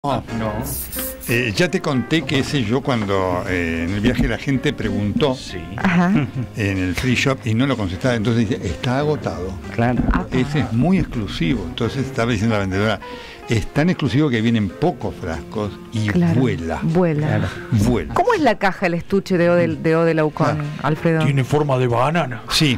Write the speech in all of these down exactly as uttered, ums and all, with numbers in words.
No, no. Eh, ya te conté que ese yo cuando eh, en el viaje la gente preguntó Sí. Ajá. en el free shop y no lo contestaba, entonces dice, está agotado. Claro. Ese es muy exclusivo. Entonces estaba diciendo la vendedora, es tan exclusivo que vienen pocos frascos y Claro. vuela. Vuela. Claro. Vuela. ¿Cómo es la caja, el estuche de O de, de, O de Laucón, Alfredo? Tiene forma de banana. Sí,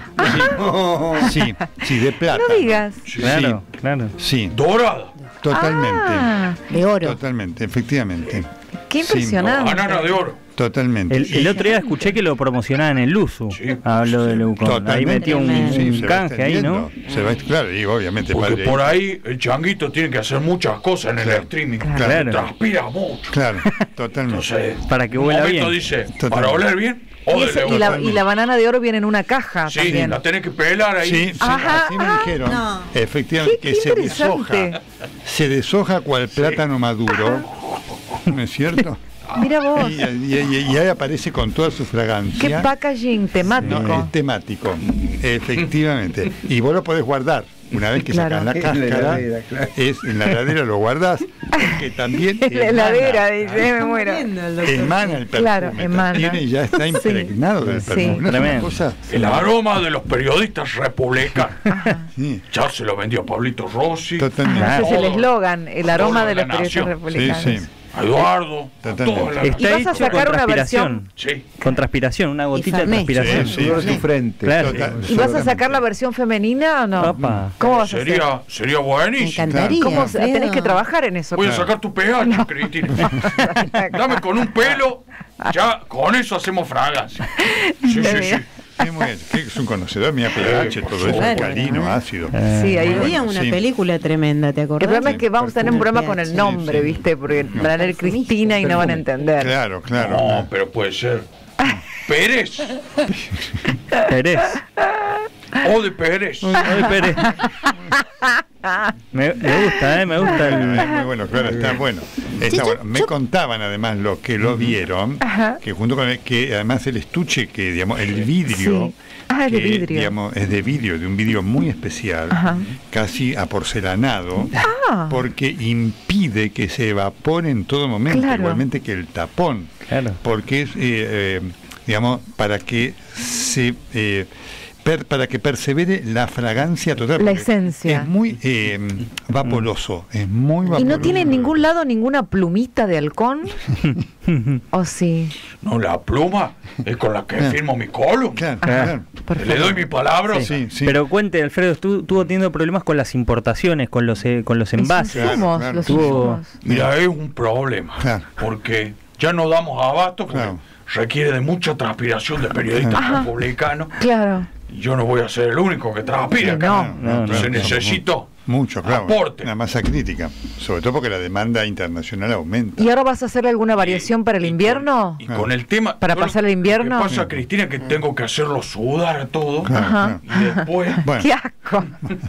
sí, sí, sí, de plata. No digas. Sí. Claro, claro. Sí, Dorada. totalmente. Ah, De oro. Totalmente, efectivamente. qué Sí. impresionante. Banana de oro. Totalmente. El, el otro día escuché que lo promocionaban en Luzu. Sí. Hablo de Leucón. Ahí Totalmente. metió un, Tremendo. Sí, un se va canje ahí, ¿no? extendiendo. Se va, claro, digo, obviamente. Porque padre, por ahí el changuito tiene que hacer muchas cosas en el Claro. streaming. Claro. Transpira mucho. Claro, totalmente. Entonces, Para que un huela momento bien. dice, Totalmente. para oler bien, Y, o ese- y la, y la banana de oro viene en una caja Sí, también. la tenés que pelar ahí. Sí, sí, Ajá, así me ah, dijeron. no. Efectivamente, Qué- que qué se deshoja. interesante. Se deshoja cual plátano maduro. ¿No es cierto? Mira vos, Y, y- y- y ahí aparece con toda su qué fragancia. packaging temático. No, es temático. Efectivamente. Y vos lo podés guardar. Una vez que Claro. sacás la En la cáscara, heladera, claro. es, en la heladera lo guardás, porque también En la heladera, dice, me muero. emana el perfume. Claro, emana. Tiene, ya está impregnado del Sí. perfume. ¿No es una Tremendo. cosa? El aroma de los periodistas republicanos. Sí, Ya se lo vendió a Pablito Rossi, totalmente. Ese es el eslogan, el aroma Todo de la los periodistas nación. Sí, republicanos. sí. a Eduardo, a Totalmente. toda la Y Está vas a hecho sacar con una transpiración. Sí. Con transpiración, una gotita de Fernet. transpiración. Sí, sí. Sudor de tu frente. Claro. Total- ¿Y vas a sacar la versión femenina o no? Opa. ¿Cómo vas a hacer? Sería, sería Me buenísimo. encantaría. ¿Cómo se- Alfredo. tenés que trabajar en eso? Voy a claro. sacar tu pH, Cristina. Dame con un pelo, ya con eso hacemos fragancia. Sí, sí, sí. Sí, muy bien. Que es un conocedor, mira pH, por todo eso, supuesto. alcalino, ácido. Sí, ahí Muy Había bueno, una sí. película tremenda, ¿te acordás? El problema es que vamos a tener un problema con el nombre, Sí, sí. ¿viste? Porque van a leer Cristina y no van a entender. Claro, claro. No, pero puede ser Pérez Pérez. o de Pérez. Ay, Pérez. Me, me gusta, ¿eh? Me gusta Es el... muy bueno, claro, está bueno. Está yo- bueno. Me yo- contaban además los que lo vieron, Ajá. que junto con el, que además el estuche, que digamos, el vidrio, Sí. Ah, es de que, vidrio. digamos, es de vidrio, de un vidrio muy especial, Ajá. casi aporcelanado, Ah. porque impide que se evapore en todo momento, Claro. igualmente que el tapón, Claro. porque es, eh, eh, digamos, para que se... eh, Per- para que persevere la fragancia total. La porque esencia. Es muy eh, vaporoso, es muy vaporoso. ¿Y no tiene en ningún lado ninguna plumita de halcón? ¿O sí? No, la pluma es con la que Claro. firmo mi column. Claro, Ah. claro. Le doy mi palabra. Sí, sí. Pero cuente, Alfredo, estuvo, estuvo teniendo problemas con las importaciones, con los eh, con los Los envases. Claro, insumos, claro. los Tuvo- insumos. Mira, es un problema. Claro. Porque ya no damos abasto porque Claro. requiere de mucha transpiración de periodistas Ajá. republicanos. Claro. Y yo no voy a ser el único que transpira Sí, acá. no. No, No, Entonces no, necesito Mucho, claro. aporte. Una masa crítica. Sobre todo porque la demanda internacional aumenta. ¿Y ahora vas a hacer alguna variación para el y invierno? con- Y con el tema. ¿Para yo lo- pasar el invierno? Lo que pasa, Cristina, que tengo que hacerlo sudar a todo. Claro, Ajá. Y después. Bueno, ¡Qué asco!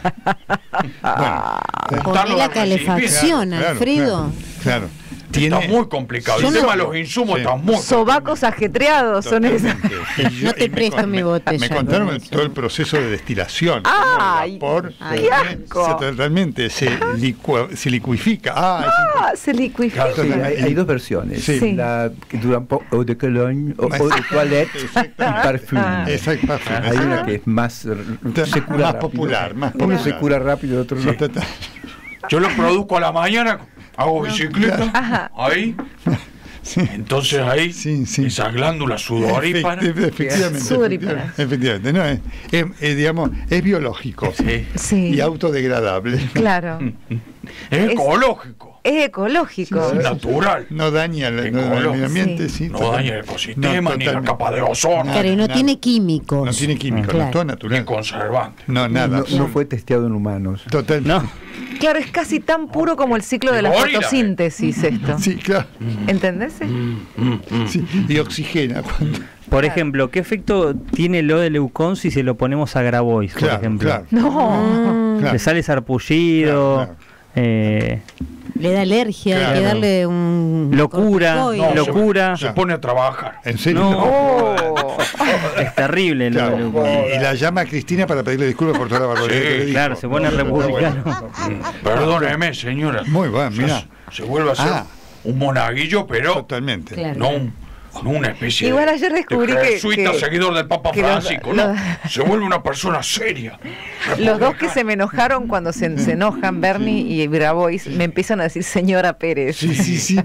bueno, juntarlo Poné la al recipiente. calefacción, claro, Alfredo. Claro. Está Tiene, muy complicado. Yo El no- tema de los insumos Sí. está muy Sobacos ajetreados son esos. Totalmente. Y yo- No te y me presto con- mi me- botella, Me contaron con el- eso. todo el proceso de destilación. ¡Ay! Cómo el vapor Ay, ¡Qué se- asco! se- totalmente se, licua- se licuifica. Ah, es Ah, se liquifica. Sí, hay, hay dos versiones. Sí. Sí. La que dura un poco, eau de cologne, o, o de toilette y parfum. Exacto, perfume. Hay una que es más, r- se cura Más rápido. popular, más Uno popular. se cura rápido, el otro no. Sí, total. Yo lo produzco a la mañana, hago bicicleta, ahí, Sí. entonces ahí, Sí, sí. esas glándulas sudoríparas. Efecti- Efectivamente, Sudoríparas. efectivamente, efectivamente, no, es, es- es, digamos, es biológico Sí. Sí, y autodegradable. claro. Es ecológico, Es ecológico. es natural, No daña el, no daña el medio ambiente, sí. no total- daña el ecosistema no, ni la totalmente. capa de ozono, Claro, y no nada. tiene químicos. No tiene químico, no, Claro. es todo ni natural. conservante. No, nada. No, no fue testeado en humanos. Total. No, Claro, es casi tan puro como el ciclo de la Gorila, fotosíntesis esto. Sí, claro. ¿Entendés? Sí. Y oxigena cuando. por Claro. ejemplo, ¿qué efecto tiene lo de Leucón si se lo ponemos a Grabois, por Claro, ejemplo? claro. No. claro. Le sale sarpullido, Claro, claro. eh, Le da alergia, hay Claro. que darle un... locura, corticoide. No, locura. Se pone a trabajar. ¿En serio? No. Oh. Es terrible lo de Claro. Leucón. Y, y la llama a Cristina para pedirle disculpas por toda la barbaridad Sí, que le dijo. Claro, se pone republicano. Perdóneme, señora. Muy bueno, mira. se vuelve a ser Ah. un monaguillo, pero Totalmente. Claro. no, un, no una especie Igual de, ayer descubrí de que- jesuita que- seguidor del Papa que los- Francisco, ¿no? los- Se vuelve una persona seria. Los dos que se me enojaron cuando se, se enojan, Bernie y Grabois, me empiezan a decir señora Pérez. Sí, sí, sí.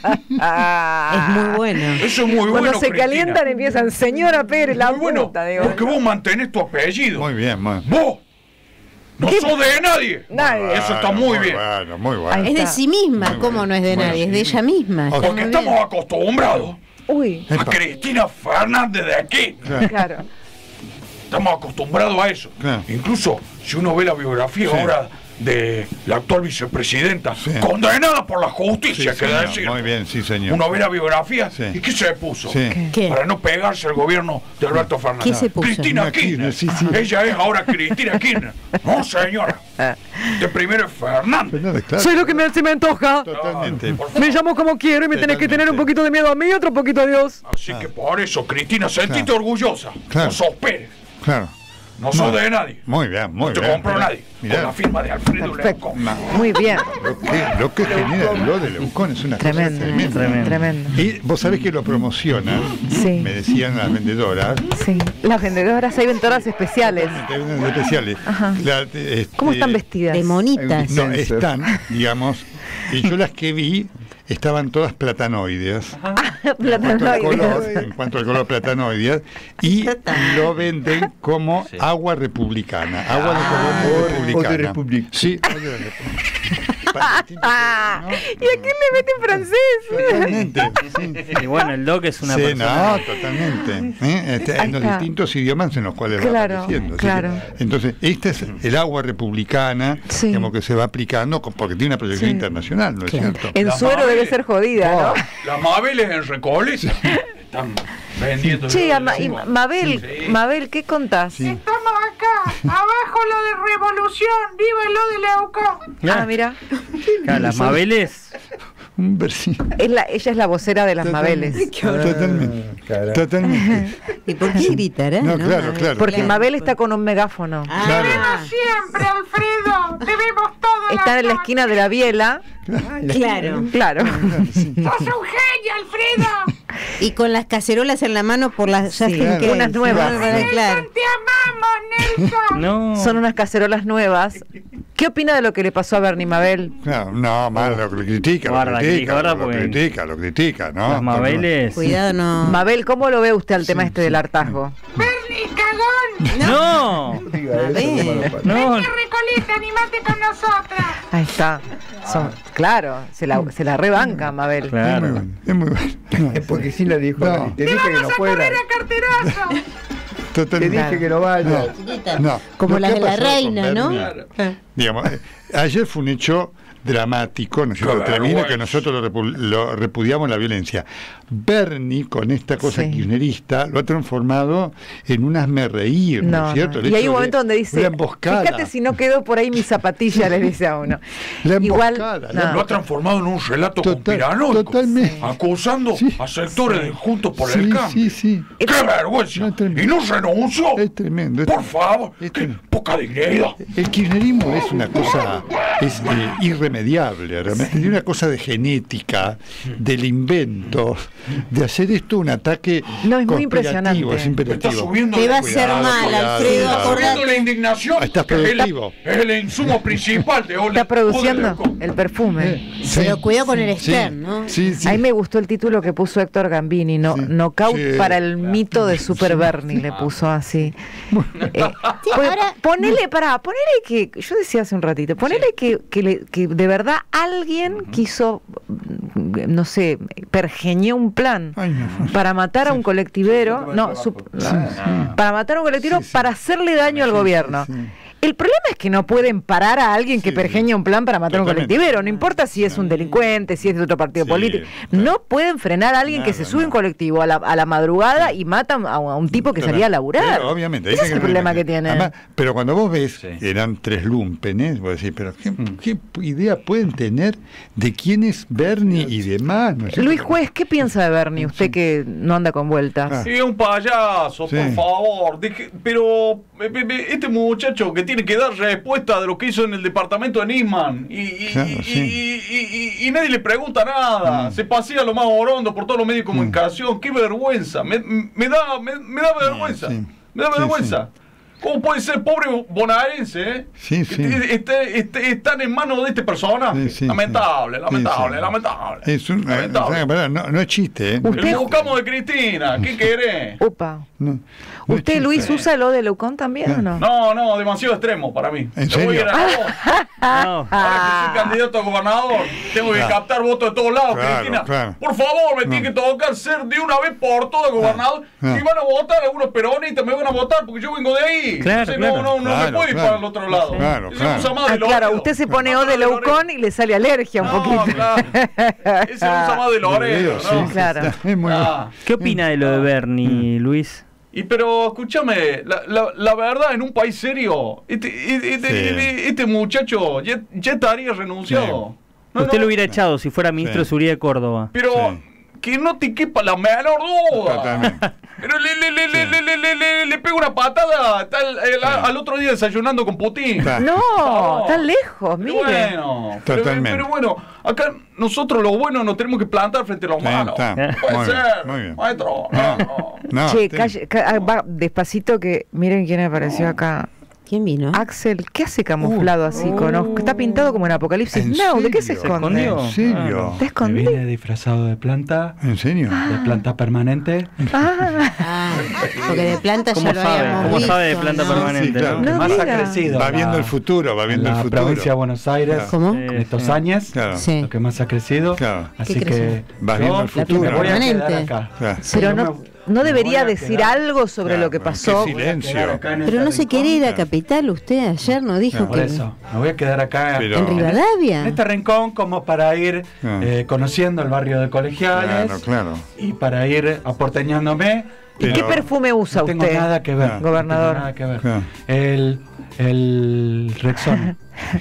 Ah. Es muy bueno. Eso es muy Cuando bueno, se Cristina. calientan empiezan, señora Pérez, la Muy bueno, puta, digo. porque vos mantenés tu apellido. Muy bien, muy bien. Vos no ¿Qué? sos de nadie. Nadie. Eso está muy bien. Bueno, muy bueno. Ahí Es de está. sí misma, Muy ¿cómo bueno. no es de Bueno, nadie? Es sí. de ella misma. Está Porque muy estamos bien. acostumbrados Uy, a Epa. Cristina Fernández de aquí. Claro. claro. Estamos acostumbrados a eso. Claro. Incluso si uno ve la biografía Sí. ahora de la actual vicepresidenta, Sí. condenada por la Sí, justicia, queda señor. decir. Muy bien, sí, señor. Uno ve la biografía Sí. y ¿qué se puso? Sí. ¿Qué? Para no pegarse al gobierno de Alberto Fernández. ¿Qué se puso? Cristina Una Kirchner. Kirchner, sí, sí. Ella es ahora Cristina Kirchner. No, señora. De primero es Fernández. Fernández, claro. Soy lo que me, se me antoja. Totalmente. Por favor. Me llamo como quiero y me tenés que tener un Totalmente. poquito de miedo a mí y otro poquito a Dios. Así que por eso, Cristina, sentite Claro. orgullosa. Claro. No sos Pérez. Claro. No sos de nadie. Muy bien, muy No te bien. compró Mirá, nadie. mirá. Con la firma de Alfredo Perfecto. Leucón. Muy bien. Lo que, lo que genera lo de Leucón es una Tremendo, cosa tremenda. tremendo. Tremendo. Y vos sabés que lo promocionan, Sí. me decían las vendedoras, Sí. Las vendedoras, hay vendedoras especiales. hay unas especiales. Ajá. La- este, ¿Cómo están vestidas? De monitas. No, están, digamos, y yo las que vi estaban todas platanoides. En cuanto, al Platanoides. color, en cuanto al color platanoides, y lo venden como agua republicana, agua de color O- o de republicana. Republic. Sí, o de Republic. Para distintos Ah, colores, ¿y a quién le meten francés? Totalmente. Sí. Y bueno, el Doc es una Sí, persona. no, totalmente. ¿eh? Este, Ahí en los está. distintos idiomas en los cuales va Claro, apareciendo. Así claro. que, entonces, este es el agua republicana, Sí. digamos, que se va aplicando con- porque tiene una proyección Sí. internacional, ¿no es Claro. cierto? En La suero madre. debe ser jodida, ¿no? Las Mabeles en Recoleta están vendiendo. Che, el ama- y lengua. Mabel, Sí. Mabel, ¿qué contás? Sí. Estamos acá, abajo lo de revolución, viva lo de Leucón. Ah, mira, Claro, las Mabeles. Un versículo. es la, ella es la vocera de las Mabeles. Totalmente. Carajo. Totalmente. ¿Y por qué gritará? No, claro, claro. Porque Mabel está con un megáfono. Ah, Claro. Siempre, Alfredo, debemos todo. Está en la esquina de la biela. claro. Claro. ¡Sos un genio, Alfredo! Y con las cacerolas en la mano por las ya Sí, sin que- unas nuevas. Claro, claro. ¡Te amamos, Nelson! No. Son unas cacerolas nuevas. ¿Qué opina de lo que le pasó a Bernie Mabel? No, no, mal, lo que critica, Guarda, lo que critica, dijo, guarda, lo porque- critica, lo critica, ¿no? Las Mabeles. Cuidado, no. Mabel, ¿cómo lo ve usted al tema Sí, este sí. del hartazgo? ¡Bernie, cagón! No. Diga eso, ver. no me lo pasa. No. ¡Vení, Recoleta, animate con nosotras! Ahí está. Son, claro, se la, se la rebanca Mabel. Es muy Claro. bueno, es muy bueno. Es porque sí le dijo, No. te ¡Te dije que no vamos a fuera. correr a carterazo! Te Totalmente. dije que no vaya. Chiquita. No, Como lo las que de ha la pasado con reina, ¿no? Bernie, digamos, eh, ayer fue un hecho dramático, ¿no es cierto? Qué Termina que vergüenza. nosotros lo, repu- lo repudiamos la violencia. Bernie, con esta cosa Sí. kirchnerista, lo ha transformado en un hazme reír, ¿no, No, es cierto? no. El Y hay hecho un de momento donde dice, una emboscada. fíjate si no quedó por ahí mi zapatilla, le dice a uno. La Igual, emboscada, no. la Lo ha transformado en un relato Total- conspiranoico. totalmente. Acusando Sí. a sectores de Juntos por Sí, el Cambio. sí, sí. ¡Qué vergüenza! No, es tremendo. Y no renunció. Es tremendo. es Por tremendo. favor, Es qué tremendo. poca dignidad. El kirchnerismo es una cosa es, eh, irremediable, realmente. Tiene una cosa de genética, del invento, de hacer esto un ataque No, es muy conspirativo, impresionante. es Está imperativo. subiendo Te va a la- hacer Cuidado, mal, cuidado, Alfredo, cuidado. Está subiendo acordate. la indignación. Estás que es el- productivo. Es el, insumo principal de Ole. Está produciendo Ole Leucón. el perfume. Pero cuidado con el Sí, Stern, ¿no? sí, sí. A mí me gustó el título que puso Héctor Gambini, no, Sí. Knockout Sí. para el mito de Super Bernie, le puso así. Eh, pues, ahora- ponele, pará, ponele que, yo decía hace un ratito, ponele que, que, le- que de verdad alguien quiso, mm, no sé, pergeñó un plan Ay, no. para matar a un colectivero, no, su- para matar a un colectivero Sí, sí. para hacerle daño al Sí, gobierno. sí, sí. El problema es que no pueden parar a alguien que Sí, pergeña un plan para matar a un totalmente. colectivero, no importa si es un delincuente, si es de otro partido Sí, político. claro. No pueden frenar a alguien que Nada, se sube a un no. colectivo a la, a la madrugada y mata a, a un tipo que salía a laburar. Pero, obviamente. ahí Ese es tenés el problema que obviamente. tiene. Además, pero cuando vos ves, Sí. eran tres lumpenes, vos decís, pero ¿qué, qué idea pueden tener de quién es Bernie y demás? ¿no es cierto? Luis Juez, ¿qué piensa de Bernie? Usted que no anda con vueltas. Ah. Sí, un payaso, Sí. por favor. Deje- pero eh, eh, eh, este muchacho que tiene tiene que dar respuesta de lo que hizo en el departamento de Nisman. Y, y, Claro, y, sí. y, y, y, y nadie le pregunta nada. Mm. Se pasea lo más orondo por todos los medios de comunicación. ¡Qué vergüenza! Me, me, da, me, me da vergüenza. sí. Me da Sí, vergüenza. ¿Cómo puede ser pobre bonaerense, eh? Sí, sí. Que esté- esté- están en manos de este personaje. Sí, sí, lamentable, sí. lamentable, Sí, sí. lamentable. Es un, lamentable. pará, no, no es chiste, ¿eh? Usted- El buscamos de Cristina, ¿qué querés? Upa. No, no es ¿Usted, chiste. Luis, usa lo de Leucón también o no? No, no, demasiado extremo para mí. ¿En Te voy a ir serio? a la voz. No. Ahora que soy candidato a gobernador, tengo que Claro. captar votos de todos lados, Claro, Cristina. claro. Por favor, me No. tiene que tocar ser de una vez por todas gobernador. No. Si van a votar algunos peronistas, me van a votar porque yo vengo de ahí. Claro, Entonces, claro. no, no, no Claro, me puedo ir claro. para el otro lado. Claro, Ese claro. usa más Ah, del claro, oído. usted se pone Usa O más de del oído. Leucón y le sale alergia un No, poquito. claro. Ese usa más del orejo, Sí, ¿no? sí, Claro. está- es muy Ah. ¿Qué opina de lo de Bernie, Luis? Y pero escúchame, la, la, la verdad, en un país serio, este, este, este, Sí. este- este muchacho ya, ya estaría renunciado. No, Usted no, lo hubiera echado si fuera ministro de Sí. Seguridad de Córdoba. Pero Sí. que no te quepa la menor duda. Totalmente. Pero le, le, le, le, le, le, le, le, le pega una patada está el- el- Sí. al otro día desayunando con Putin. Claro. No, tan lejos, Pero mire. bueno, pero, Totalmente. pero bueno, acá nosotros los buenos nos tenemos que plantar frente a los Sí, malos. está. Puede Muy bien, ser, muy bien. maestro. No, no. No, Che, te- calle- ca- ah, va despacito que miren quién apareció acá. ¿Quién vino? Axel, ¿qué hace camuflado así? con os- Está pintado como en Apocalipsis ¿En Now. ¿De qué se serio? ¿Se esconde? escondió? ¿En serio? ¿Está Me escondido? vine disfrazado de planta, ¿En serio? de planta permanente. Ah, Ah, porque de planta ¿Cómo ya lo sabe? habíamos ¿Cómo visto, sabe de planta ¿no? permanente? Sí, claro. ¿no? No más diga. ha crecido. Va la- viendo el futuro, va viendo en el la futuro. provincia de Buenos Aires. Claro. ¿Cómo? En estos Sí. años. Claro. Sí. Lo que más ha crecido. Claro. Así ¿Qué que creció? Vas yo viendo el La futuro. me voy a quedar Permanente. acá. Claro. pero Yo no, me- no me debería voy a decir quedar- algo sobre Claro, lo que pero pasó. qué silencio. Quedar acá en Pero esta no se rincón. quiere ir a Capital usted. Ayer no dijo Por que... eso, me voy a quedar acá Pero- ¿En en Rivadavia? este rincón como para ir Ah. eh, conociendo el barrio de Colegiales Claro, claro. y para ir aporteñándome. ¿Y qué Pero- perfume usa No tengo usted? nada que ver. Ah. no Gobernador. tengo nada que ver. Ah. El, el Rexona.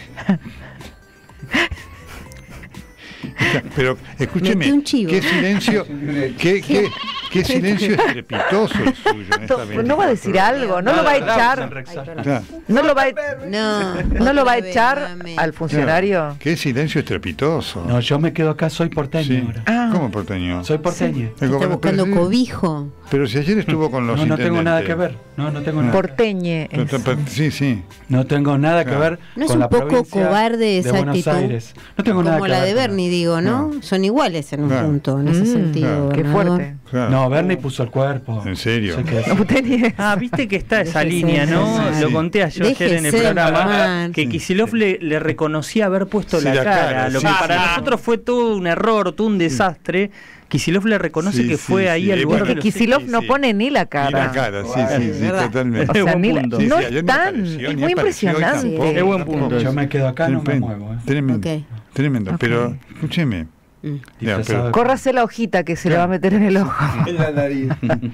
Pero escúcheme, Metí un chivo. qué silencio, qué, qué, qué silencio estrepitoso el suyo en esta No, no va a decir algo, no lo va a echar. Claro. No lo va a, No. no lo va a otra vez, echar nuevamente. al funcionario. Qué silencio estrepitoso. No, yo me quedo acá, soy porteño Sí. ahora. Ah. ¿Cómo porteño? Soy porteño. El Está gobernador- buscando pero, cobijo. pero si ayer estuvo con los No, no tengo nada que intendentes. ver. No, no tengo nada. Porteñe. Pero- es. pero- Sí, sí. No tengo nada que Claro. ver ¿No es con un la poco provincia cobarde esa de Buenos actitud? Aires. No tengo nada Como que la ver de con Bernie, digo, ¿no? No. Son iguales en un Claro. punto, en ese Mm, sentido. Qué gobernador. fuerte. Claro. No, Bernie puso el cuerpo. ¿En serio? Sé que es- Usted ni- Ah, viste que está esa Déjese línea, ¿no? de Lo sí. conté yo ayer en el Déjese de programa. mamar. Que Sí. Kicillof le, le reconocía haber puesto Sí, la, la cara. cara, Lo sí, que sí, para sí. nosotros fue todo un error, todo un desastre. Kicillof le reconoce Sí, que sí, fue ahí sí. al Eh, lugar bueno, de Que los Kicillof sí, no sí. pone ni la cara. Y la cara, sí, sí, sí, verdad. totalmente. O sea, Buen ni la- punto. Sí, no sí, ayer es ni tan, apareció, es ni muy apareció, y impresionante. tampoco, Es buen tampoco. punto. Yo me quedo acá, no me Tremendo, muevo. ¿eh? Tremendo. Ok. Tremendo. Ok. Pero escúcheme. Mm. Ya, Disfrazado pero- de- Córrase la hojita que se le va a meter en el ojo. En la nariz.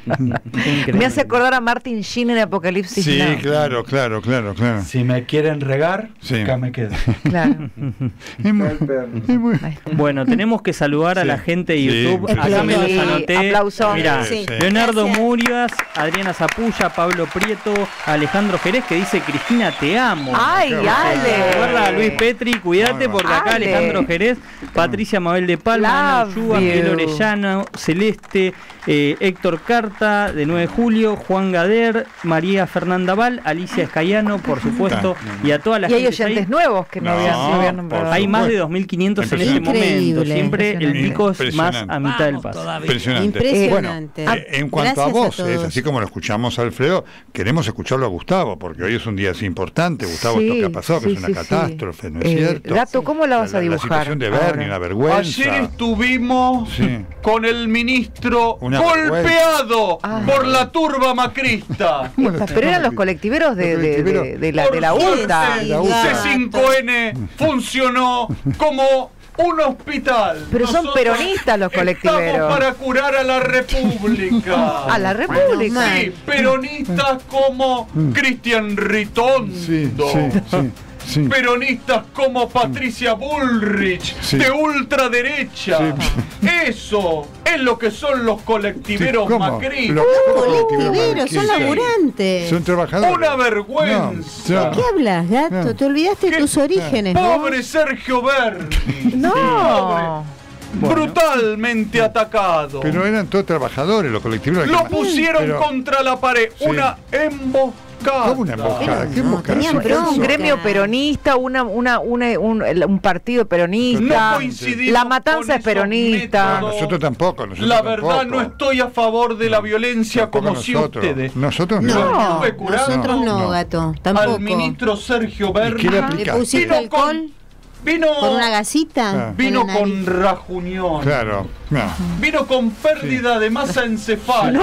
Me hace acordar a Martin Sheen en Apocalipsis Sí, Now. claro, claro, claro, claro. Si me quieren regar, Sí. acá me quedo. Claro. Es muy, es muy- Ahí está. Bueno, tenemos que saludar a Sí. la gente de Sí, YouTube. sí, Acá me sí. los anoté. Aplauso. Mirá, Sí, sí. Leonardo Gracias. Murias, Adriana Zapulla, Pablo Prieto, Alejandro Jerez, que dice: Cristina, te amo. ¡Ay, Recuerda a Ale! Luis Petri, cuídate Bárbaro. porque acá Ale. Alejandro Jerez, Patricia Mabel de Palma, Ana Love Ullúa, Miguel you. Orellano, Celeste, eh, Héctor Carta, de nueve de julio, Juan Gader, María Fernanda Val, Alicia Escayano, por supuesto, y a toda la Y hay gente. oyentes ahí. nuevos que no, No, habían, no habían nombrado. por Hay más de supuesto. dos mil quinientos en este Impresionante. momento. Increíble, Siempre el impresionante. pico es más Impresionante. a mitad del paso. Impresionante. Impresionante. Bueno, eh, en cuanto Gracias a a voces, todos. así como lo escuchamos a Alfredo, queremos escucharlo a Gustavo, porque hoy es un día así importante. Gustavo, Sí, esto que ha pasado, que sí, es una sí, catástrofe, ¿no es Eh, cierto? Gato, ¿cómo la vas a dibujar? La situación de Bernie, ahora? una vergüenza. Ayer estuvimos Sí. con el ministro Una golpeado Ah. por la turba macrista. Bueno, Pero eran los colectiveros de, Los de, de, colectiveros. de la, de la Por U T A. suerte, De la U T A. C cinco N funcionó como un hospital. Pero son Nosotros peronistas los colectiveros. Estamos para curar a la República. A la República. Sí, peronistas como Cristian Ritondo. Sí, sí, sí. Sí. Peronistas como Patricia Bullrich, Sí. de ultraderecha. Sí. Eso es lo que son los colectiveros Sí, ¿cómo? macristas. Lo- Colectiveros, son Sí. laburantes. Son trabajadores. Una vergüenza. No, ¿De qué hablas, gato? No. Te olvidaste de ¿Qué? tus orígenes, ¿no? Pobre Sergio Berni. No. Brutalmente atacado. Pero eran todos trabajadores, los colectivos. Lo pusieron Pero- contra la pared. Sí. Una emboscada. ¿Cómo una emboscada? Pero ¿Qué no, emboscada? tenían Sí, Es un bronca. gremio peronista, una, una, una- un, un partido peronista. No coincidimos La matanza con es esos peronista. métodos. Nosotros tampoco. Nosotros La verdad, tampoco. no estoy a favor de la violencia Tampoco como si nosotros. ustedes. Nosotros No, no. no, Estuve curando nosotros no, No. gato, tampoco. Al ministro Sergio Berni. qué le ¿Le aplicaste? pusiste Vino alcohol Vino, con una gasita? Ah. vino en la con nariz? rajunión. Claro. No. Vino con pérdida de masa encefálica.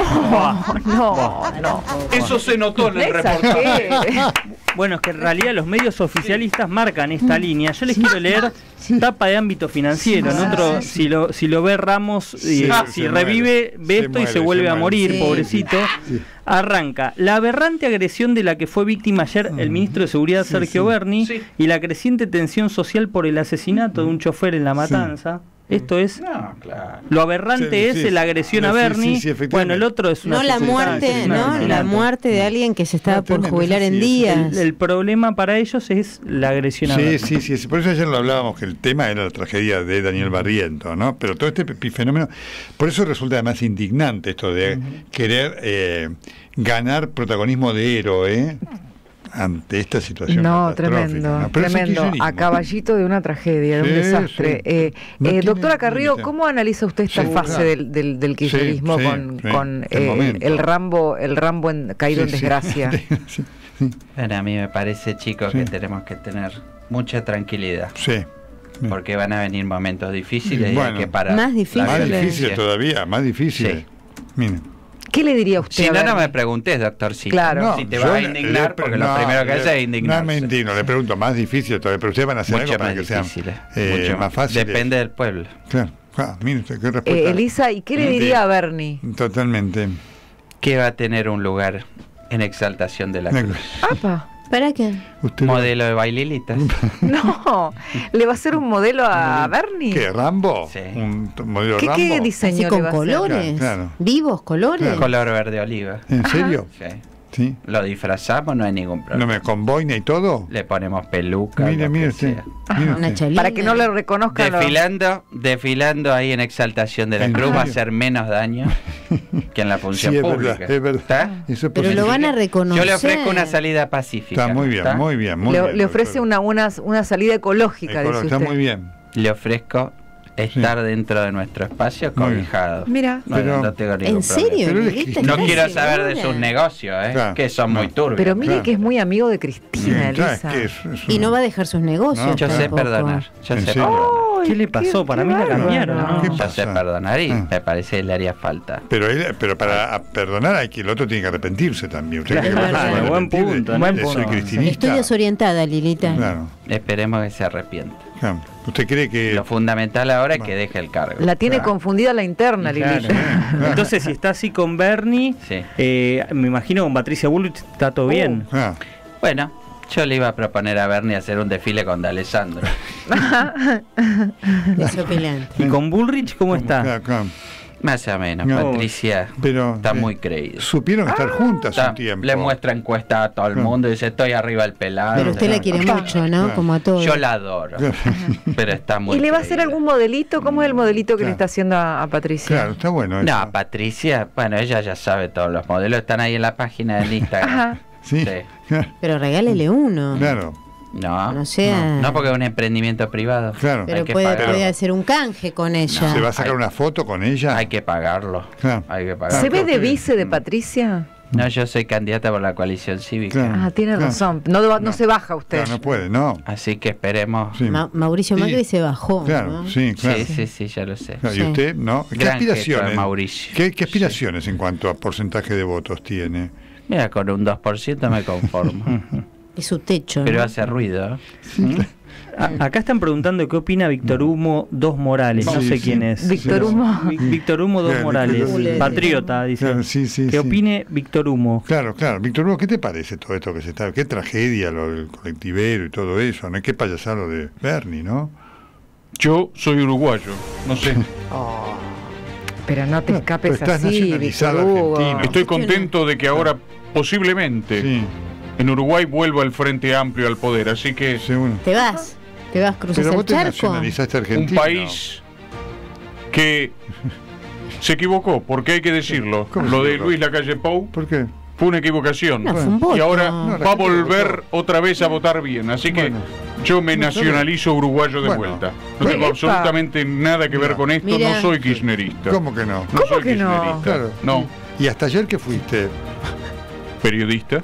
No, no. Eso se notó en No el reportaje. exagere. Bueno, es que en realidad los medios oficialistas marcan esta línea. Yo les quiero leer tapa de ámbito financiero. En otro, si lo, si lo ve Ramos, y, Sí, si se revive, muere. ve Se esto y muere, se vuelve se a muere. morir, Sí. pobrecito. Sí. Arranca la aberrante agresión de la que fue víctima ayer el ministro de Seguridad Sí, Sergio sí. Berni Sí. y la creciente tensión social por el asesinato de un chofer en La Matanza. Esto es No, claro. lo aberrante Sí, es sí. la agresión a Sí, Berni. sí, sí, efectivamente. Bueno, el otro es una No la sucesión, muerte, es un ¿no? La asesinato. muerte de alguien que se estaba No, por tremendo, jubilar es en así, es días. El, el problema para ellos es la agresión a Sí, Berni. sí, sí, sí, por eso ayer lo hablábamos, que el tema era la tragedia de Daniel Barriento, ¿no? Pero todo este epifenómeno, por eso resulta además indignante esto de querer eh, ganar protagonismo de héroe ante esta situación No, catastrófica, tremendo, ¿no? Pero es el tremendo. kirchnerismo. A caballito de una tragedia, de un Sí, desastre. sí. Eh, No eh, tiene doctora Carrillo, límite. ¿cómo analiza usted esta Sí, fase claro. del, del, del kirchnerismo Sí, sí, con, sí, con el eh, momento. el Rambo, el Rambo en- caído en Sí, sí. desgracia? Sí, sí, Bueno, a mí me parece, chicos, Sí. que tenemos que tener mucha tranquilidad. sí. Porque van a venir momentos difíciles y Bueno. hay que parar. Más difíciles. Más La difícil violencia. todavía, más difícil. Sí. Miren. ¿Qué le diría usted Si a no, no Berni? me preguntes, doctorcito. Claro. Si te yo vas a le- indignar, le- porque no, lo primero que le- haces es indignarse. No me indigno, le pregunto, más difícil todavía, pero ustedes van a hacer Mucho algo para más que sean difíciles. eh, mucho más fáciles. Depende del pueblo. Claro, ah, mire usted, qué Eh, respuesta. Elisa, ¿y qué le Sí. diría a Berni? Totalmente. Que va a tener un lugar en exaltación de la cruz. ¡Apa! ¿Para qué? Usted Modelo de baililitas. No, ¿le va a hacer un modelo a Berni? ¿Qué, Rambo? Sí. ¿Un t- modelo ¿Qué, Rambo? qué ¿Así diseño le con va a hacer? colores? Claro, claro. ¿Vivos colores? Claro. Color verde oliva. ¿En serio? Sí. Sí. Lo disfrazamos, no hay ningún ¿No problema. me con boina y todo? Le ponemos peluca. Mire, lo mire que usted. sea. mire Una usted. chalina. Para que no le reconozcan los... Desfilando, desfilando ahí en exaltación de la ¿En cruz va a serio? hacer menos daño que en la Sí, función es pública. verdad, es verdad. ¿Está? Eso es Pero posible. lo van a reconocer. Yo le ofrezco una salida pacífica. Está muy bien, ¿está? muy bien, muy le, bien. le ofrece doctora. una, una, una salida ecológica, Ecolo- dice Está usted. muy bien. Le ofrezco estar dentro de nuestro espacio Muy bien. cobijado. Mira. No, Pero- no tengo ningún ¿En serio? problema. Pero él es Lilita? cristiano. No ¿Estás quiero saber de segura? sus negocios, ¿eh? Claro, que son no. muy turbios. Pero mire Claro. que es muy amigo de Cristina, Bien, ¿sabes Elisa. qué? Es- es Y un- no va a dejar sus negocios. No, Yo sé tampoco. perdonar. Yo ¿En sé serio? perdonar. Ay, ¿Qué le pasó? Para mí la bárbaro. cambiaron, ¿no? ¿Qué Yo pasa? sé perdonar y Ah. me parece que le haría falta. Pero, él- pero para a- perdonar hay que el otro tiene que arrepentirse también. Usted Claro, cree que el otro se va a buen arrepentir punto, de- buen de soy punto. cristinista. Estoy desorientada, Lilita. Claro, Esperemos que se arrepienta. claro. ¿Usted cree que Lo fundamental ahora es Bueno. que deje el cargo. La tiene Claro. confundida la interna, Claro. Lilita. Claro. Entonces, si está así con Berni, Sí. eh, me imagino con Patricia Bullrich está todo bien. Ah, Bueno, yo le iba a proponer a Bernie hacer un desfile con D'Alessandro. Desopilante. ¿Y con Bullrich cómo está? claro, claro. Más o menos. No. Patricia Pero está eh, muy creída. supieron estar juntas Está- un tiempo. le muestra encuesta a todo el Claro. mundo y dice, estoy arriba del pelado. Pero usted la quiere mucho, ¿no? Claro. Como a todos. Yo la adoro. Claro. Pero está muy ¿Y le va a hacer creída. algún modelito? ¿Cómo es el modelito que Claro. le está haciendo a, a Patricia? Claro, está bueno. No, eso. Patricia, bueno, ella ya sabe todos los modelos, están ahí en la página del Instagram. Ajá. Sí, Sí. claro, Pero regálele uno. claro, No, No sea. no porque es un emprendimiento privado. claro. Pero hay que puede, pagarlo. puede hacer un canje con ella. ¿Se va a sacar Hay- una foto con ella? Hay que pagarlo. Claro. Hay que pagarlo. ¿Se ve de claro, vice de Mm. Patricia? No, yo soy candidata por la coalición cívica. Claro. Ah, tiene Claro. razón. No, no, No. se baja usted. Claro, no puede, no. Así que esperemos. Sí. Ma- Mauricio Sí. Macri se bajó. Claro, ¿no? sí, claro. Sí, sí, sí, ya lo sé. Claro, ¿y Sí. usted, no? ¿Qué Gran gesto de aspiraciones? Mauricio. ¿Qué, qué aspiraciones en cuanto a porcentaje de votos tiene? Mira, con un dos por ciento me conformo. Es su techo. Pero ¿no? hace ruido. A- acá están preguntando qué opina Víctor Humo dos Morales. No Sí, sé sí. quién es. Víctor Humo. Vi- Víctor Humo dos Claro, Morales. Víctor- Patriota, dice. Claro, sí, sí, que sí. opine Víctor Humo. Claro, claro. Víctor Hugo, ¿qué te parece todo esto que se está? Qué tragedia lo del colectivero y todo eso, ¿no? Qué payasado de Bernie, ¿no? Yo soy uruguayo, no sé. Oh, pero no te No, escapes pero estás así, nacionalizado Víctor Hugo. argentino. Estoy contento de que ahora posiblemente Sí, en Uruguay vuelva el Frente Amplio al poder, así que según. ¿Te vas? ¿Te vas? ¿Cruzas Pero el vos te charco? nacionalizaste un argentino. país que se equivocó, porque hay que decirlo. ¿Cómo Lo se de equivocó? Luis Lacalle Pou ¿Por qué? fue una equivocación. No, fue un voto. Y ahora No, la va a gente volver votó. otra vez a votar bien. Así que Bueno. yo me No, está nacionalizo uruguayo de Bueno. vuelta. No Bueno. tengo absolutamente nada que ver Mira. con esto. Mira. No soy kirchnerista. ¿Cómo que no? No ¿Cómo soy que no? kirchnerista. Claro. No, ¿Y hasta ayer qué fuiste? periodista,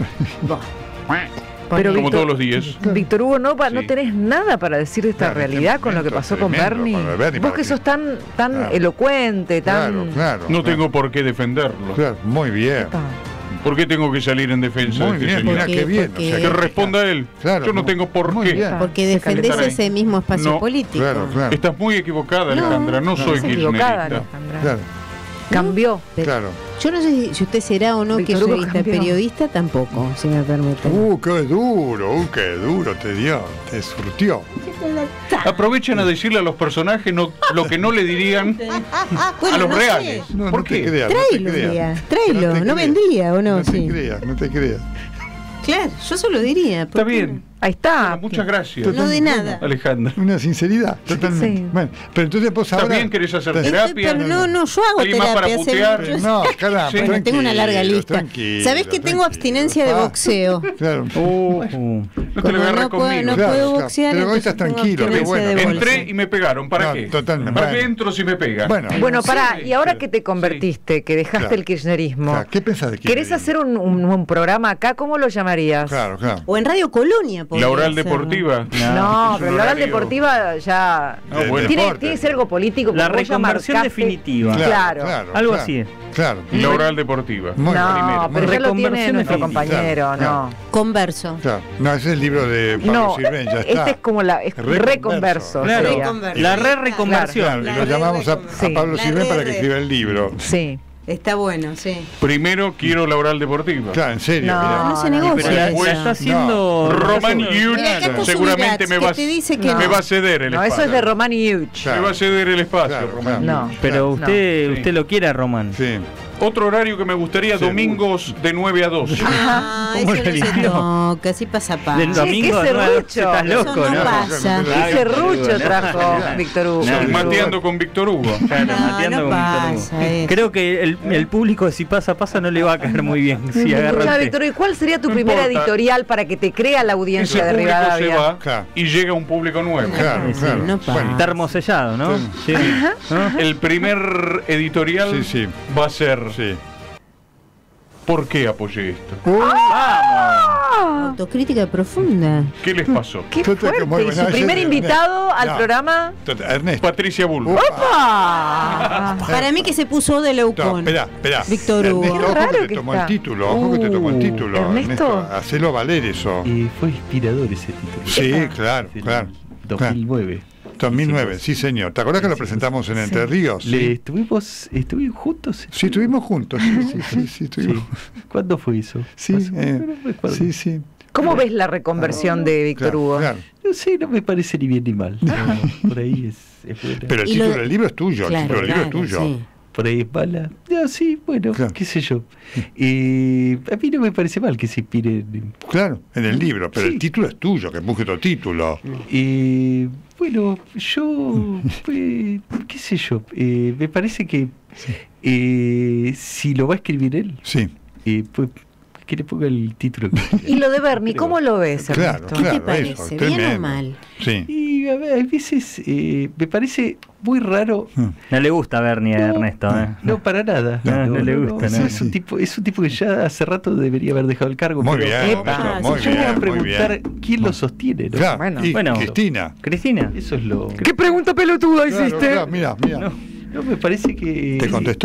Pero como Víctor, todos los días. Víctor Hugo, no, va- no Sí. tenés nada para decir de esta Claro, realidad este con lo que momento pasó con tremendo Bernie. para Bernie, Vos para que que- sos tan, tan Claro. elocuente, tan... Claro, claro. No claro. tengo por qué defenderlo. Claro, muy bien. Epa. ¿Por qué tengo que salir en defensa Muy de este bien, señor? mira Porque- qué bien. porque- o sea, Que responda él. Claro, Yo no mu- tengo por muy qué. bien. Porque Se defendés calentaron. ese mismo espacio No, político. Claro, claro. Estás muy equivocada, No, Alejandra. No, no, soy Estás equivocada, kirchnerista. Alejandra. Claro, Cambió. Pero claro. Yo no sé si- si usted será o no Víctor Hugo kirchnerista, cambió. periodista tampoco, si me permite. Uh, qué duro, uh, qué duro te dio, te surtió. Aprovechan a decirle a los personajes no- lo que no le dirían Bueno, a los no sé. reales. No, ¿Por no te qué? creas, no Tráelo te un creas. día, tráelo, te no creas. vendría, ¿o no? No te Sí. creas, no te creas. Claro, yo solo diría. ¿por Está qué bien. Ahí está. Bueno, muchas gracias, No de nada. Alejandra. Una sinceridad, totalmente. Sí. Bueno, pero entonces vos ahora... ¿También querés hacer Estás- terapia? Pero no, no, yo hago ¿Alguien más para terapia. hace putear? mucho- No, caramba, Sí. Bueno, tengo una larga tranquilo, lista. tranquilo, ¿Sabés que tengo tranquilo. abstinencia de Ah, boxeo? Claro. Uh, uh. No te lo Como agarras no puedo, conmigo. no Claro, puedo claro. boxear, Pero hoy entonces estás tengo tranquilo, qué abstinencia bueno. de Entré bolsa. y me pegaron. ¿Para No, qué? totalmente. ¿Para Bueno. qué entro si me pegan? Bueno, Bueno, pará, Sí, y ahora claro. que te convertiste, que dejaste Claro. el kirchnerismo, Claro, ¿qué pensás de ¿querés kirchnerismo? hacer un, un- un programa acá? ¿Cómo lo llamarías? Claro, claro. O en Radio Colonia, podría La oral ser. deportiva. No, Es pero un la oral horario- deportiva ya... No, De- bueno. Tiene, deporte. tiene que ser algo político. La porque vos ya reconversión marcaste- definitiva. Claro. Algo claro, así. Claro. Y la oral deportiva. Muy No, primero, pero muy ya lo tiene Reconversión nuestro definitiva. compañero, Claro, no. Converso. Claro. No, ese es el libro de Pablo No, Sirven, ya está. este es como la es Reconverso. reconverso. Claro, sería. Reconverso. la re reconversión. Claro, y La lo llamamos a, a reconversión. Pablo La Sirven para que re- escriba el libro. Sí. Está bueno, sí. Primero quiero la oral deportiva. Claro, en serio, No, mirá. No se no, negocia. Pero la, esa. la está haciendo Roman Roman Hughes Mira, acá está seguramente Subirats, me que va, te dice que me no. va a ceder el No, espacio. eso es de Román y Uch. Claro. Me va a ceder el espacio, Claro, Román. claro. No. Pero No. usted, Sí. usted lo quiere a Román. Sí. Otro horario que me gustaría, Seguro. domingos de nueve a doce. Ah, ¿Cómo eso lo no se eligió? toca, así pasa paz. Del Che, domingo qué a nueve, serrucho. estás Eso loco, no ¿no? pasa. Qué Ay, serrucho boludo, ¿no? trajo Víctor Hugo. Sí. Mateando con Víctor Hugo. Claro, No, mateando no con Víctor pasa Hugo. eso. Creo que el, el público, si pasa, pasa, no le va a caer muy bien. Si agarra Escuchá, el té. Víctor, ¿y cuál sería tu No primera importa. editorial para que te crea la Ese audiencia de público se Rivadavia? va Claro. y llega un público nuevo. Claro, Sí, sí, claro. no pasa. Bueno, Termosellado, ¿no? Sí. ¿No? El primer editorial Sí, sí. va a ser sí. ¿por qué apoyé esto? Autocrítica profunda. ¿Qué les pasó? ¡Qué Yo te- fuerte! muy ¿Y buena, su ese primer de- invitado al No. programa? Total, Ernesto. Patricia Bulbo. ¡Opa! Para mí que se puso de No, Leucón. espera, espera. Víctor Hugo. Ernesto, Qué ojo raro que te que tomó está. el título, ojo que te tomó el Uh, título. ¿Ernesto? Hacelo valer eso. Y fue inspirador ese título. Sí, claro, Del claro. dos claro. mil nueve. dos mil nueve, Hicimos- sí señor. ¿Te acordás que lo hicimos- presentamos en Entre Ríos? Le Sí, estuvimos, estuvimos juntos. sí, estuvimos juntos. Sí, sí, sí, sí, estuvimos. Sí. ¿Cuándo fue eso? Sí, Más o eh, menos, no recuerdo. sí, sí. ¿Cómo ves la reconversión de Víctor Claro, Hugo? claro. No sé, no me parece ni bien ni mal. No, por ahí es, es buena. Pero el Y título lo- del libro es tuyo, el Claro, título del libro claro, es tuyo. sí. Por ahí es mala. No, sí, bueno, Claro. qué sé yo. Eh, a mí no me parece mal que se inspiren. Claro, en el libro, pero Sí. el título es tuyo, que busque otro título. Eh, bueno, yo, eh, qué sé yo, eh, me parece que eh, si lo va a escribir él, Sí, eh, pues que le ponga el título. que quiera. Y lo de Bernie, ¿cómo lo ves, claro, Ernesto? ¿Qué claro. te parece? eso, ¿Bien o tremendo. mal? Sí. Y a, ver, a veces eh, me parece muy raro. No le gusta Bernie a No, Ernesto, ¿eh? No, para nada. No, no le gusta, Es, no. es un tipo, es un tipo que ya hace rato debería haber dejado el cargo. Muy pero- bien, Epa, Ernesto, muy yo me voy a bien, muy preguntar bien. quién lo sostiene, ¿no? Claro, Bueno. y Bueno. Cristina. Cristina. Eso es lo. ¿Qué pregunta pelotuda Claro, hiciste? claro, mira, mira. No, no, me parece que. Te contestó.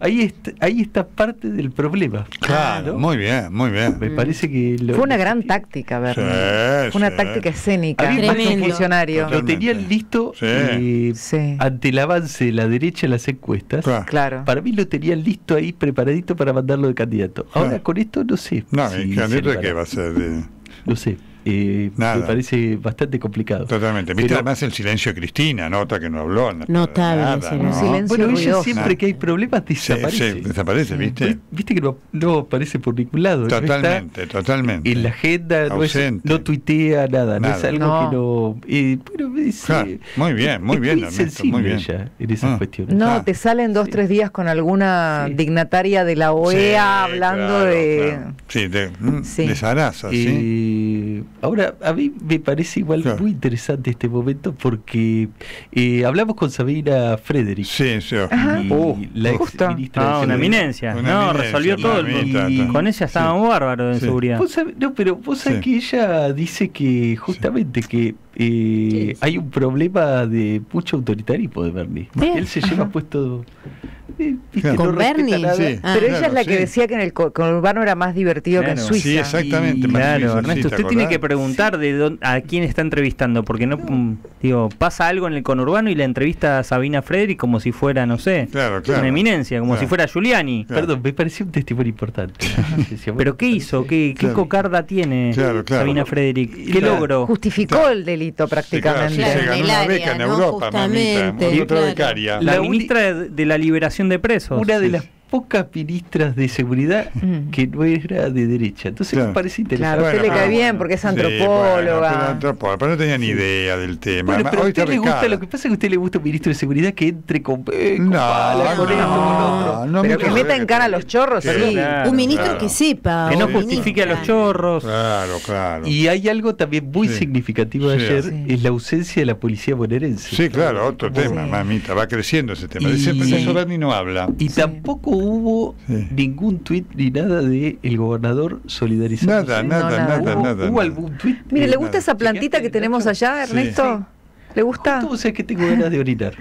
ahí está, ahí está parte del problema. Claro, ¿no? muy bien, muy bien. Me parece que lo, Fue una gran táctica, Bernie. Sí, Fue una sí. táctica escénica. A mí me Más que parece un que- funcionario. lo Totalmente. tenían listo Sí. eh, Sí. ante el avance de la derecha en las encuestas. Claro. Claro. Para mí lo tenían listo ahí, preparadito para mandarlo de candidato. Ahora Claro. con esto no sé. No, si ¿y candidato de se qué para- va a ser? De- No sé. Eh, Nada. me parece bastante complicado. Totalmente. Viste Pero- además el silencio de Cristina, nota que no habló. No, Notable nada, el silencio. ¿no? Un silencio Bueno, ella ruidoso. siempre que hay problemas Sí, desaparece. sí, desaparece, ¿viste? Pues, Viste que no, no aparece por ningún lado. no está Totalmente, totalmente. en la agenda, no, es- Ausente. no tuitea nada, no es Nada. algo No. que no. eh, bueno, es, Claro, eh, muy bien, muy es bien, muy Ernesto, sensible muy bien. ella en esas Ah. cuestiones. No, Ah. te salen dos, Sí. tres días con alguna Sí. dignataria de la O E A Sí, hablando claro, de... claro. Sí, de, mm, Sí. de Sarasa, sí. Eh, ahora, a mí me parece igual Claro. muy interesante este momento porque eh, hablamos con Sabina Frederick. Sí, sí. Ajá. y Uh, la ex justo. ministra Ah, de una Seguridad. eminencia. Una no, eminencia, resolvió la todo el mitad, y- Con ella estaba Sí. bárbaro de Sí. seguridad. Vos sabés- no, pero vos sabés Sí. que ella dice que justamente que eh, hay un problema de mucho autoritarismo de Bernie. Bien. Él se lleva puesto. eh, viste, ¿Con no respeta Bernie? nada. Sí. Ah. Pero ella Claro, es la que sí. decía que en el co- conurbano era más divertido que en Claro. Suiza. Sí, exactamente. Y- más Claro, Suiza, sí, Ernesto, ¿te usted tiene que acordás? preguntar de dónde, a quién está entrevistando, porque no, mm, digo, pasa algo en el conurbano y la entrevista a Sabina Frederick como si fuera, no sé, Claro, claro. una eminencia, como Claro. si fuera Giuliani. Claro. Perdón, me pareció un testimonio importante. Decía, bueno, Pero ¿qué me hizo? parece- ¿Qué, qué Claro. cocarda tiene Claro, claro. Sabina Frederick? ¿Qué Claro. logró? Justificó Claro. el delito Sí, claro, prácticamente. sí, Claro, se en ganó el una área, beca en ¿no? Europa, mamita. Justamente, Otra claro. becaria. La, La uni- ministra de, de la liberación de presos. Una de Sí. las pocas ministras de seguridad Mm. que no era de derecha. Entonces Claro. me parece interesante. Claro, a usted le cae bien porque es Sí, bueno, antropóloga. pero, antropóloga, pero no tenía ni idea del tema. Bueno, Además, pero a hoy usted está le gusta, becada. lo que pasa es que a usted le gusta un ministro de seguridad que entre con, eh, con No, pala, con no, esto, con otro. no Pero me que quiero meta en ver cara a que- los chorros, que- sí. Claro, Un ministro claro. que sepa. Que no o justifique a los ministra. chorros. Claro, claro. Y hay algo también muy Sí. significativo de Sí. ayer, Sí. es la ausencia de la policía bonaerense. Sí, claro, otro Como- tema, Sí. mamita. Va creciendo ese tema. Y- Dice, pero de Sí. eso Bernie no habla. Y Sí. tampoco hubo Sí. ningún tuit ni nada de el gobernador solidarizado. Nada, No, nada, nada. nada, ¿Hubo, nada. hubo nada. algún tuit? Mire, ¿le Eh, gusta nada. esa plantita que tenemos allá, Sí. Ernesto? ¿Le gusta? ¿Cómo sabes que tengo ganas de orinar?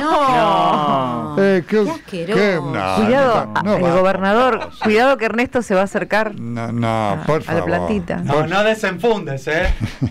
No. Eh, qué, Qué asqueroso. qué- no, Cuidado, no, no el va. gobernador, cuidado que Ernesto se va a acercar. No, no, por a la favor. plantita. No, Por- no desenfundes, ¿eh?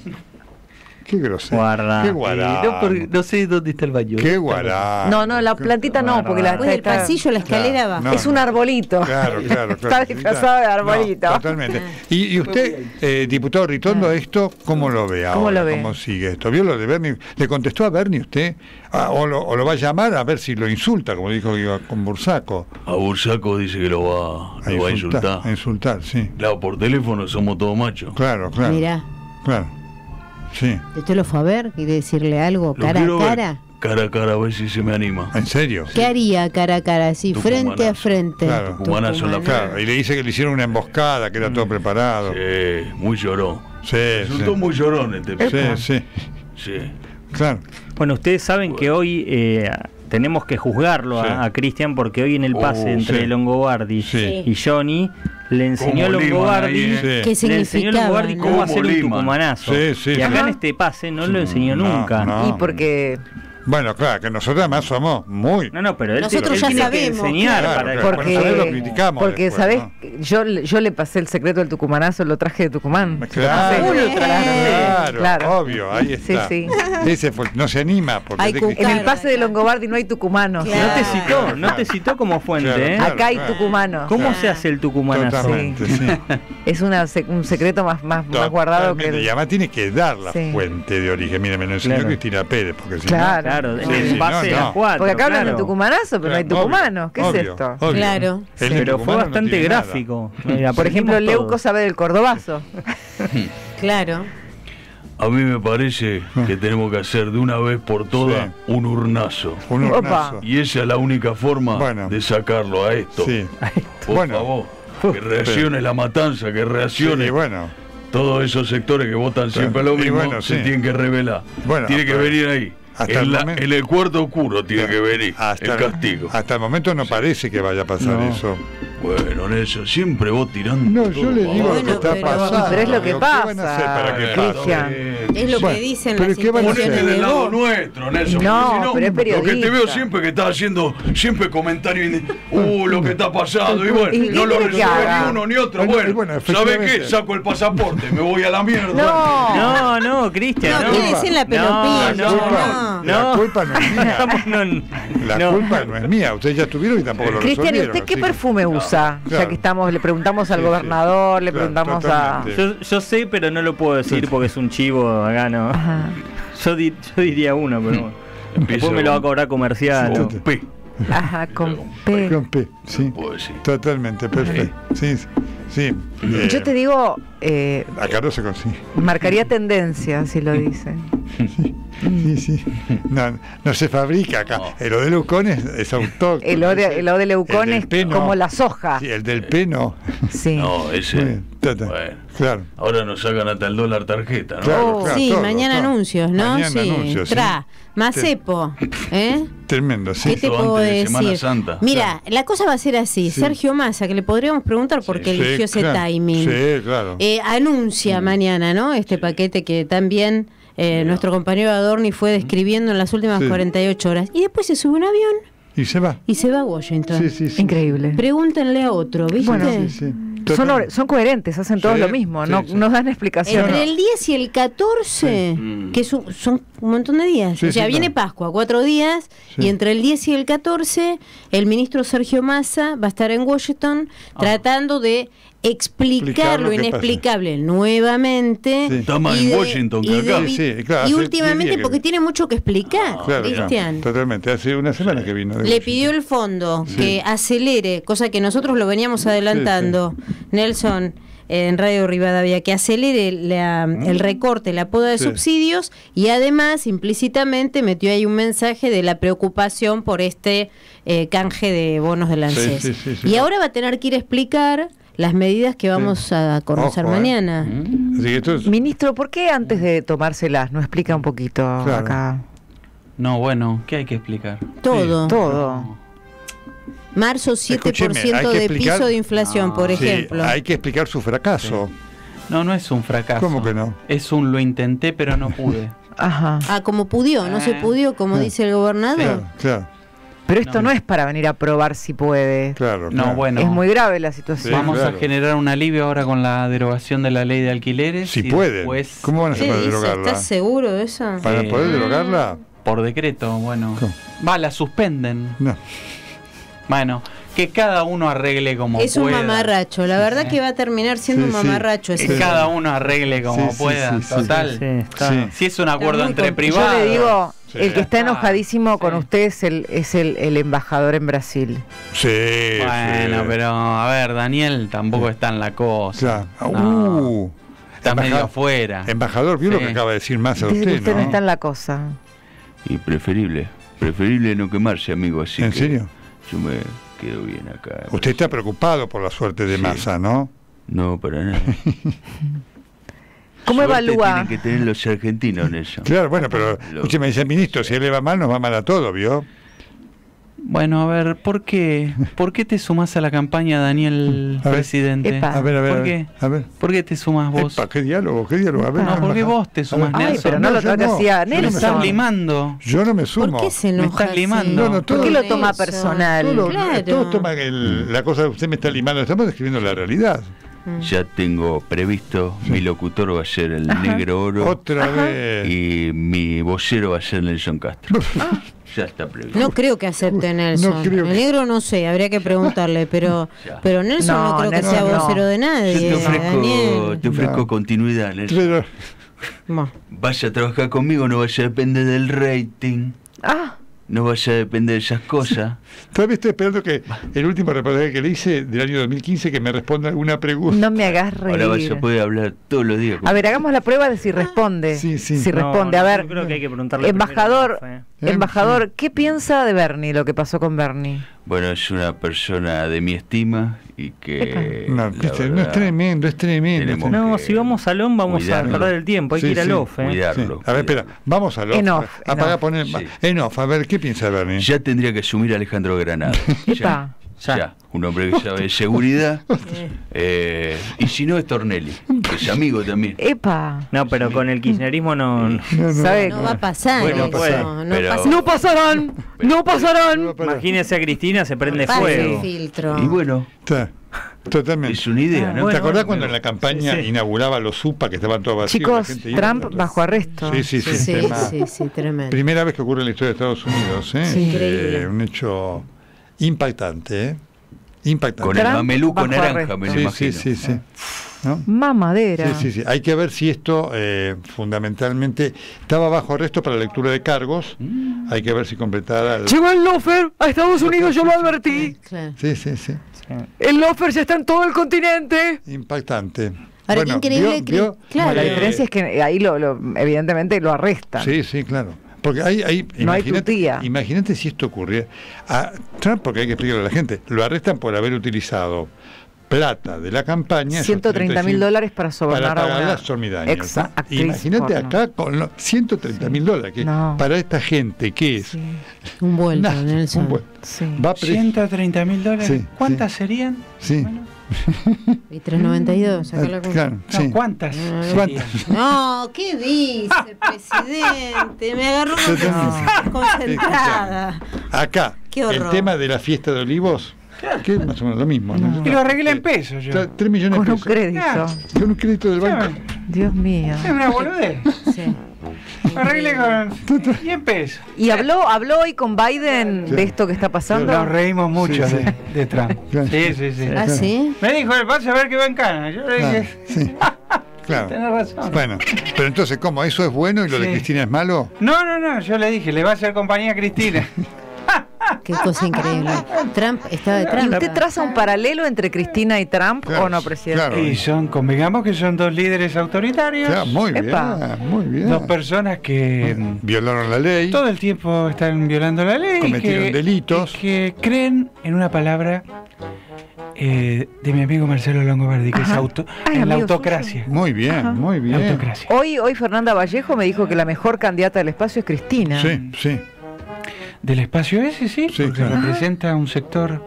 Qué grosero. Guarda. Qué Eh, guará. no, porque no sé dónde está el baño. Qué guará. No, no, la plantita no, porque la Después del está- pasillo, la escalera Claro, va. no. es un arbolito. Claro, claro, claro. Está disfrazado de arbolito. No, totalmente. Y, y usted, eh, diputado Ritondo, esto, ¿cómo lo ve ahora? ¿Cómo lo ve? ¿Cómo sigue esto? ¿Vio lo de Bernie? ¿Le contestó a Bernie usted? Ah, o, lo, o lo va a llamar a ver si lo insulta, como dijo que iba con Bursaco. A Bursaco dice que lo va, lo va a insultar. A insultar, sí. Claro, por teléfono somos todos machos. Claro, claro. Mirá, Claro. Sí. ¿usted lo fue a ver? ¿Quiere decirle algo Lo cara a quiero ver cara? Cara a cara, a ver si se me anima. ¿En serio? ¿Qué haría cara a cara así, frente a Tucumanazo. frente? Claro. Tucumanazo en la Tucumanazo. Claro. Y le dice que le hicieron una emboscada, que era todo preparado. Sí, muy llorón. Sí, Resultó sí. muy llorón este Sí, sí. Sí. Claro. Bueno, ustedes saben que hoy eh, tenemos que juzgarlo Sí. a, a Cristian porque hoy en el Oh, pase entre sí. Longobardi Sí. y Johnny le enseñó a Cómo liman Longobardi ahí, ¿eh? ¿Qué le enseñó a significaba? Longobardi ¿no? cómo Cómo hacer un liman. tucumanazo. Sí, sí, y acá sí. en este pase no lo enseñó No, nunca. no. Y porque Bueno, claro, que nosotros además somos muy... No, no, pero él, Nosotros él ya tiene que sabemos, enseñar claro, para claro. que- Bueno, nosotros lo criticamos porque después, sabés, ¿no? yo, yo le pasé el secreto del tucumanazo, lo traje de Tucumán. Claro, Lo pasé. claro, Claro. obvio, ahí Sí, está. sí. Ese fue- no se anima porque Ay, de- Cuca. En el Claro. pase de Longobardi no hay tucumanos. Claro. No te citó, no te citó como fuente, Claro, ¿eh? claro. Acá hay tucumanos. ¿Cómo se hace el tucumanazo? Totalmente, sí. Es una, sec- un secreto más, más, más guardado que Totalmente. el... Y además tiene que dar la Sí. fuente de origen. Mire, me lo enseñó Claro. Cristina Pérez, porque si Claro. Claro, en Sí, el sí, pase no, de no. las cuatro. Porque acá hablan claro. de tucumanazo, pero no hay Claro, tucumanos. ¿Qué obvio, es esto? obvio. Claro. El de Pero fue tucumano no bastante tiene nada. gráfico. Eh, Por ejemplo, aprendimos Leuco todo. sabe del cordobazo. Claro. A mí me parece que tenemos que hacer de una vez por todas Sí. un urnazo. Un Opa. hornazo. Y esa es la única forma Bueno. de sacarlo a esto. Sí. Por Bueno. favor, que reaccione la matanza, que reaccione Sí, bueno. todos esos sectores que votan siempre lo Y mismo, bueno, se sí. tienen que revelar. Bueno, tiene que pero- venir ahí. hasta En, el la- momento- en el cuarto oscuro tiene que venir Hasta el castigo. Hasta el momento no parece que vaya a pasar No. eso. Bueno, Nelson, siempre vos tirando. No, yo le digo lo que está pero- pasando. pero es lo que Digo, ¿qué van a hacer pasa, para que Cristian. pase? Es lo Bueno, que dicen pero las ¿qué van a hacer? intenciones Ponete de del lado vos. nuestro, Nelson. No, porque si pero es Lo que te periodista. veo siempre que estás haciendo siempre comentarios. inde- Uh, lo que está pasando. Y bueno, ¿Y no qué lo quiere que resuelve haga? ni uno ni otro. Bueno, y Bueno, bueno, ¿sabes efectivamente. qué? Saco el pasaporte, me voy a la mierda. No. No, no, Cristian, No, no. quiere decir la No, pelopilla. La no, culpa, no. la No. culpa no es mía. Estamos- no, La no. culpa no es mía. Ustedes ya estuvieron y tampoco lo Cristian, ¿y resolvieron. usted qué así que- perfume usa? Claro. Ya que estamos, le preguntamos al Sí, gobernador, sí. le Claro, preguntamos a... totalmente. Yo, yo sé, pero no lo puedo decir porque es un chivo acá, ¿no? Ajá. Yo, di- yo diría uno, pero bueno. Empiezo Después me lo va a con- cobrar comercial. Con ¿no? P. Ajá, con P. Con P, sí. Puedo decir. Totalmente, perfecto. Sí, sí. sí. Eh, Yo te digo, eh, Acá no se consigue. marcaría tendencia si lo dice. Sí, sí. No, no se fabrica acá. El Eau de Leucón es, es autóctono. El O de, el O de Leucón El del es P no. como la soja. Sí, el del P no. Sí. No, Muy ese. bien, tata. Bueno, Claro. ahora nos sacan hasta el dólar tarjeta, ¿no? Claro, Oh, claro, Sí, todo, mañana todo. anuncios, ¿no? Mañana sí. anuncios, sí. Tra, Macepo, ¿eh? Tremendo, sí. ¿Qué te Eso puedo antes de decir? Semana Santa. Mira, la cosa va a ser así. Sí. Sergio Massa, que le podríamos preguntar por qué Sí, eligió ese claro. timing. Sí, claro. Eh, anuncia mañana, ¿no? Este paquete que también eh, nuestro compañero Adorni fue describiendo en las últimas Sí. cuarenta y ocho horas. Y después se sube a un avión Y se va. y se va a Washington. Sí, sí, sí. Increíble. Pregúntenle a otro, ¿viste? Bueno, Sí, sí. Son, Total. or- son coherentes, hacen todos Sí, lo mismo, sí, no, sí. no dan explicación. Entre el diez y el catorce, Sí. que son, son un montón de días. Sí, o sea, sí, viene claro. Pascua, cuatro días, Sí. y entre el diez y el catorce, el ministro Sergio Massa va a estar en Washington tratando de explicar Explicar lo lo que inexplicable nuevamente. Sí. Está más y en de- Washington que y de- acá. Sí, sí, claro, y hace últimamente, diez días que- porque tiene mucho que explicar, Claro, Cristian. claro, totalmente. Hace una semana que vino. de Le Washington. pidió el fondo Sí. que acelere, cosa que nosotros lo veníamos adelantando, Nelson, en Radio Rivadavia, que acelere la- el recorte, la poda de Sí. subsidios, y además implícitamente metió ahí un mensaje de la preocupación por este eh, canje de bonos del ANSES. sí, sí, sí, y sí. ahora va a tener que ir a explicar las medidas que vamos a conocer Ojo, ¿eh? mañana. Así que esto es- Ministro, ¿por qué antes de tomárselas no explica un poquito Claro. acá? No, bueno, ¿qué hay que explicar? Todo. Todo. Marzo siete por Escúcheme, ciento hay que de explicar- piso de inflación, por Sí, ejemplo. hay que explicar su fracaso. No, no es un fracaso. ¿Cómo que no? Es un lo intenté pero no pude. Ajá. Ah, como pudió, no se Eh. pudió, como Eh. dice el gobernador. Claro, claro, Pero esto No. no es para venir a probar si puede. claro. No, claro. bueno. Es muy grave la situación. Sí, Vamos claro. a generar un alivio ahora con la derogación de la ley de alquileres. Si y pueden. después, ¿Cómo van a ¿Qué hacer para dice? derogarla? ¿Estás seguro de eso? ¿Para Sí. poder derogarla? por decreto, bueno. ¿Cómo? Va, la suspenden. No. Bueno, que cada uno arregle como Es un pueda. mamarracho, la verdad Sí. que va a terminar siendo Sí, un sí. mamarracho Que ese. Sí. cada uno arregle como Sí, sí, pueda. sí, sí, Total. Sí, está. Sí. Si es un acuerdo muy entre complicado. Yo privados. le digo, Sí. el que está Ah, enojadísimo con sí. usted es el, es el, el embajador en Brasil. Sí. Bueno, sí. pero a ver, Daniel tampoco está en la cosa. Claro. No. Uh. Está Embajador- medio afuera. Embajador, vio lo Sí. que acaba de decir más a Dice que usted, usted no ¿no? está en la cosa. Y preferible, preferible no quemarse, amigo, así ¿En que serio? yo me quedo bien acá. Usted está preocupado por la suerte de Sí. Massa, ¿no? No, para nada. ¿Cómo Suerte evalúa? tienen que tener los argentinos en eso. Claro, bueno, pero Lo- escúcheme, dice el ministro, si a él le va mal, nos va mal a todo, ¿vio? Bueno, a ver, ¿por qué? ¿Por qué te sumás a la campaña, Daniel, A ver. presidente? Epa. A ver, a ver. ¿Por a ver, qué? A ver. ¿Por qué te sumas vos? Epa, ¿qué diálogo? ¿Qué diálogo? A ver, No, No, ¿por qué embajador. vos te sumás, A ver. Ay, Nelson? pero no lo yo trate así a yo no Me me estás sumo. limando. Yo no me sumo. ¿Por qué se Me enoja estás limando. así? No, no, ¿Por todo- qué lo Eso. toma personal? Todos, Claro. todos toman el- la cosa, usted me está limando, estamos describiendo la realidad. Ya tengo previsto, mi locutor va a ser el Negro Oro Otra vez. y mi vocero va a ser Nelson Castro. Ya está previsto. No creo que acepte Nelson. No creo el que- negro no sé, habría que preguntarle, pero Ya. pero Nelson no, No, creo que Nelson sea no. vocero de Yo nadie. te ofrezco, Daniel. te ofrezco No. continuidad, Nelson. Pero, Bueno. Vas a trabajar conmigo, no vas a depender del rating, Ah, no vas a depender de esas cosas. todavía estoy esperando que el último reportaje que le hice del año dos mil quince que me responda alguna pregunta. no me hagas Ahora vas reír. a poder hablar todos los días. A ver, hagamos la prueba de si responde. Sí, sí. Si No, responde. No, a no, ver, yo creo que hay que preguntarle embajador, primero a Rafa, Eh, embajador, ¿qué piensa de Bernie, lo que pasó con Bernie? Bueno, es una persona de mi estima y que... No, la viste, no es verdad, tremendo, es tremendo. tenemos No, que si vamos al on vamos cuidarlo. a perder el tiempo, hay Sí, que ir sí, al off. ¿eh? cuidarlo. Sí. A ver, espera, vamos a lo En off, en Apaga, off. poner Sí. en off, a ver, ¿qué piensa Bernie? Ya tendría que asumir Alejandro Granado. Epa. Ya. ya. Un hombre que sabe de seguridad. eh, y si no es Tornelli, que es amigo también. ¡Epa! No, pero con el kirchnerismo no... No, no, ¿sabe? No va a pasar bueno, eso. puede, no, pero, pasa. ¡No pasarán! ¡No pasarán! Imagínese a Cristina, se prende Pasa fuego. el filtro. Y bueno, Está, totalmente. es una idea, ¿no? ¿Te acordás bueno, cuando en la campaña sí, sí. inauguraba los U P A que estaban todos vacíos? Chicos, la gente iba, Trump todo. bajo arresto. Sí, sí, sí. Sí, tema- sí, sí, tremendo. Primera vez que ocurre en la historia de Estados Unidos, ¿eh? Sí. Increíble. Eh, un hecho impactante, ¿eh? Impactante. Con el Trump mameluco bajo naranja, arresto. me lo sí, imagino. sí, sí, sí. ¿No? Mamadera. Sí, sí, sí. Hay que ver si esto eh, fundamentalmente estaba bajo arresto para lectura de cargos. Mm. Hay que ver si completara. El... Llegó el lofer a Estados Unidos, yo lo advertí. Claro. Sí, sí, sí. El lofer ya está en todo el continente. Impactante. Ahora, qué increíble. vio- vio- que- claro. La Eh, diferencia es que ahí lo, lo- evidentemente lo arrestan. Sí, sí, claro. Porque hay, hay, No hay imagínate, tutía. imagínate si esto ocurriera. A Trump, porque hay que explicarle a la gente, lo arrestan por haber utilizado plata de la campaña. ciento treinta mil dollares para para sobornar a pagar una a Stormy Daniels, ex ¿no? actriz Imagínate porno. acá con los ciento treinta mil dólares, que No. para esta gente, ¿qué es? Sí, Un vuelto, Nada, Nelson. un vuelto. sí. Va preso. ciento treinta mil dólares. Sí, ¿Cuántas sí. serían? Sí. Bueno, Y tres noventa y dos, sacá la Ah, cuenta. claro, no, sí. ¿cuántas? Ah, serían? ¿Cuántas? No, ¿qué dice el presidente? Me agarró No. concentrada. Acá, Qué el horror. tema de la fiesta de olivos, que es más o menos lo mismo. ¿no? Y lo arreglé en pesos yo. Tre- Tres millones Con de un pesos. crédito. Ah. Con un crédito del banco. Dios mío. Es una boludez. Sí. Lo arreglé con cien pesos. ¿Y habló, habló hoy con Biden Sí. de esto que está pasando? Nos reímos mucho Sí, sí. De, de Trump. Claro. Sí, sí, sí. ¿Ah, sí? Me dijo, vas a ver que va en cana. Yo le Claro, dije, sí. Claro. tenés razón. Bueno, pero entonces, ¿cómo? ¿Eso es bueno y lo de Sí. Cristina es malo? No, no, no, yo le dije, le va a hacer compañía a Cristina. Qué cosa increíble. Trump estaba de ¿Y Trump. usted traza un paralelo entre Cristina y Trump Claro, o no, presidente? claro. Y son, convengamos que son dos líderes autoritarios. Claro, muy bien, Epa. muy bien. Dos personas que Violaron la ley. todo el tiempo están violando la ley. y Cometieron que, delitos. y que creen en una palabra eh, de mi amigo Marcelo Longobardi, que Ajá. es auto, Ay, en la amigo autocracia. Muy bien, Ajá. muy bien. Autocracia. Hoy, hoy Fernanda Vallejo me dijo que la mejor candidata del espacio es Cristina. Sí, sí. Del espacio ese, sí, Sí, porque claro. representa un sector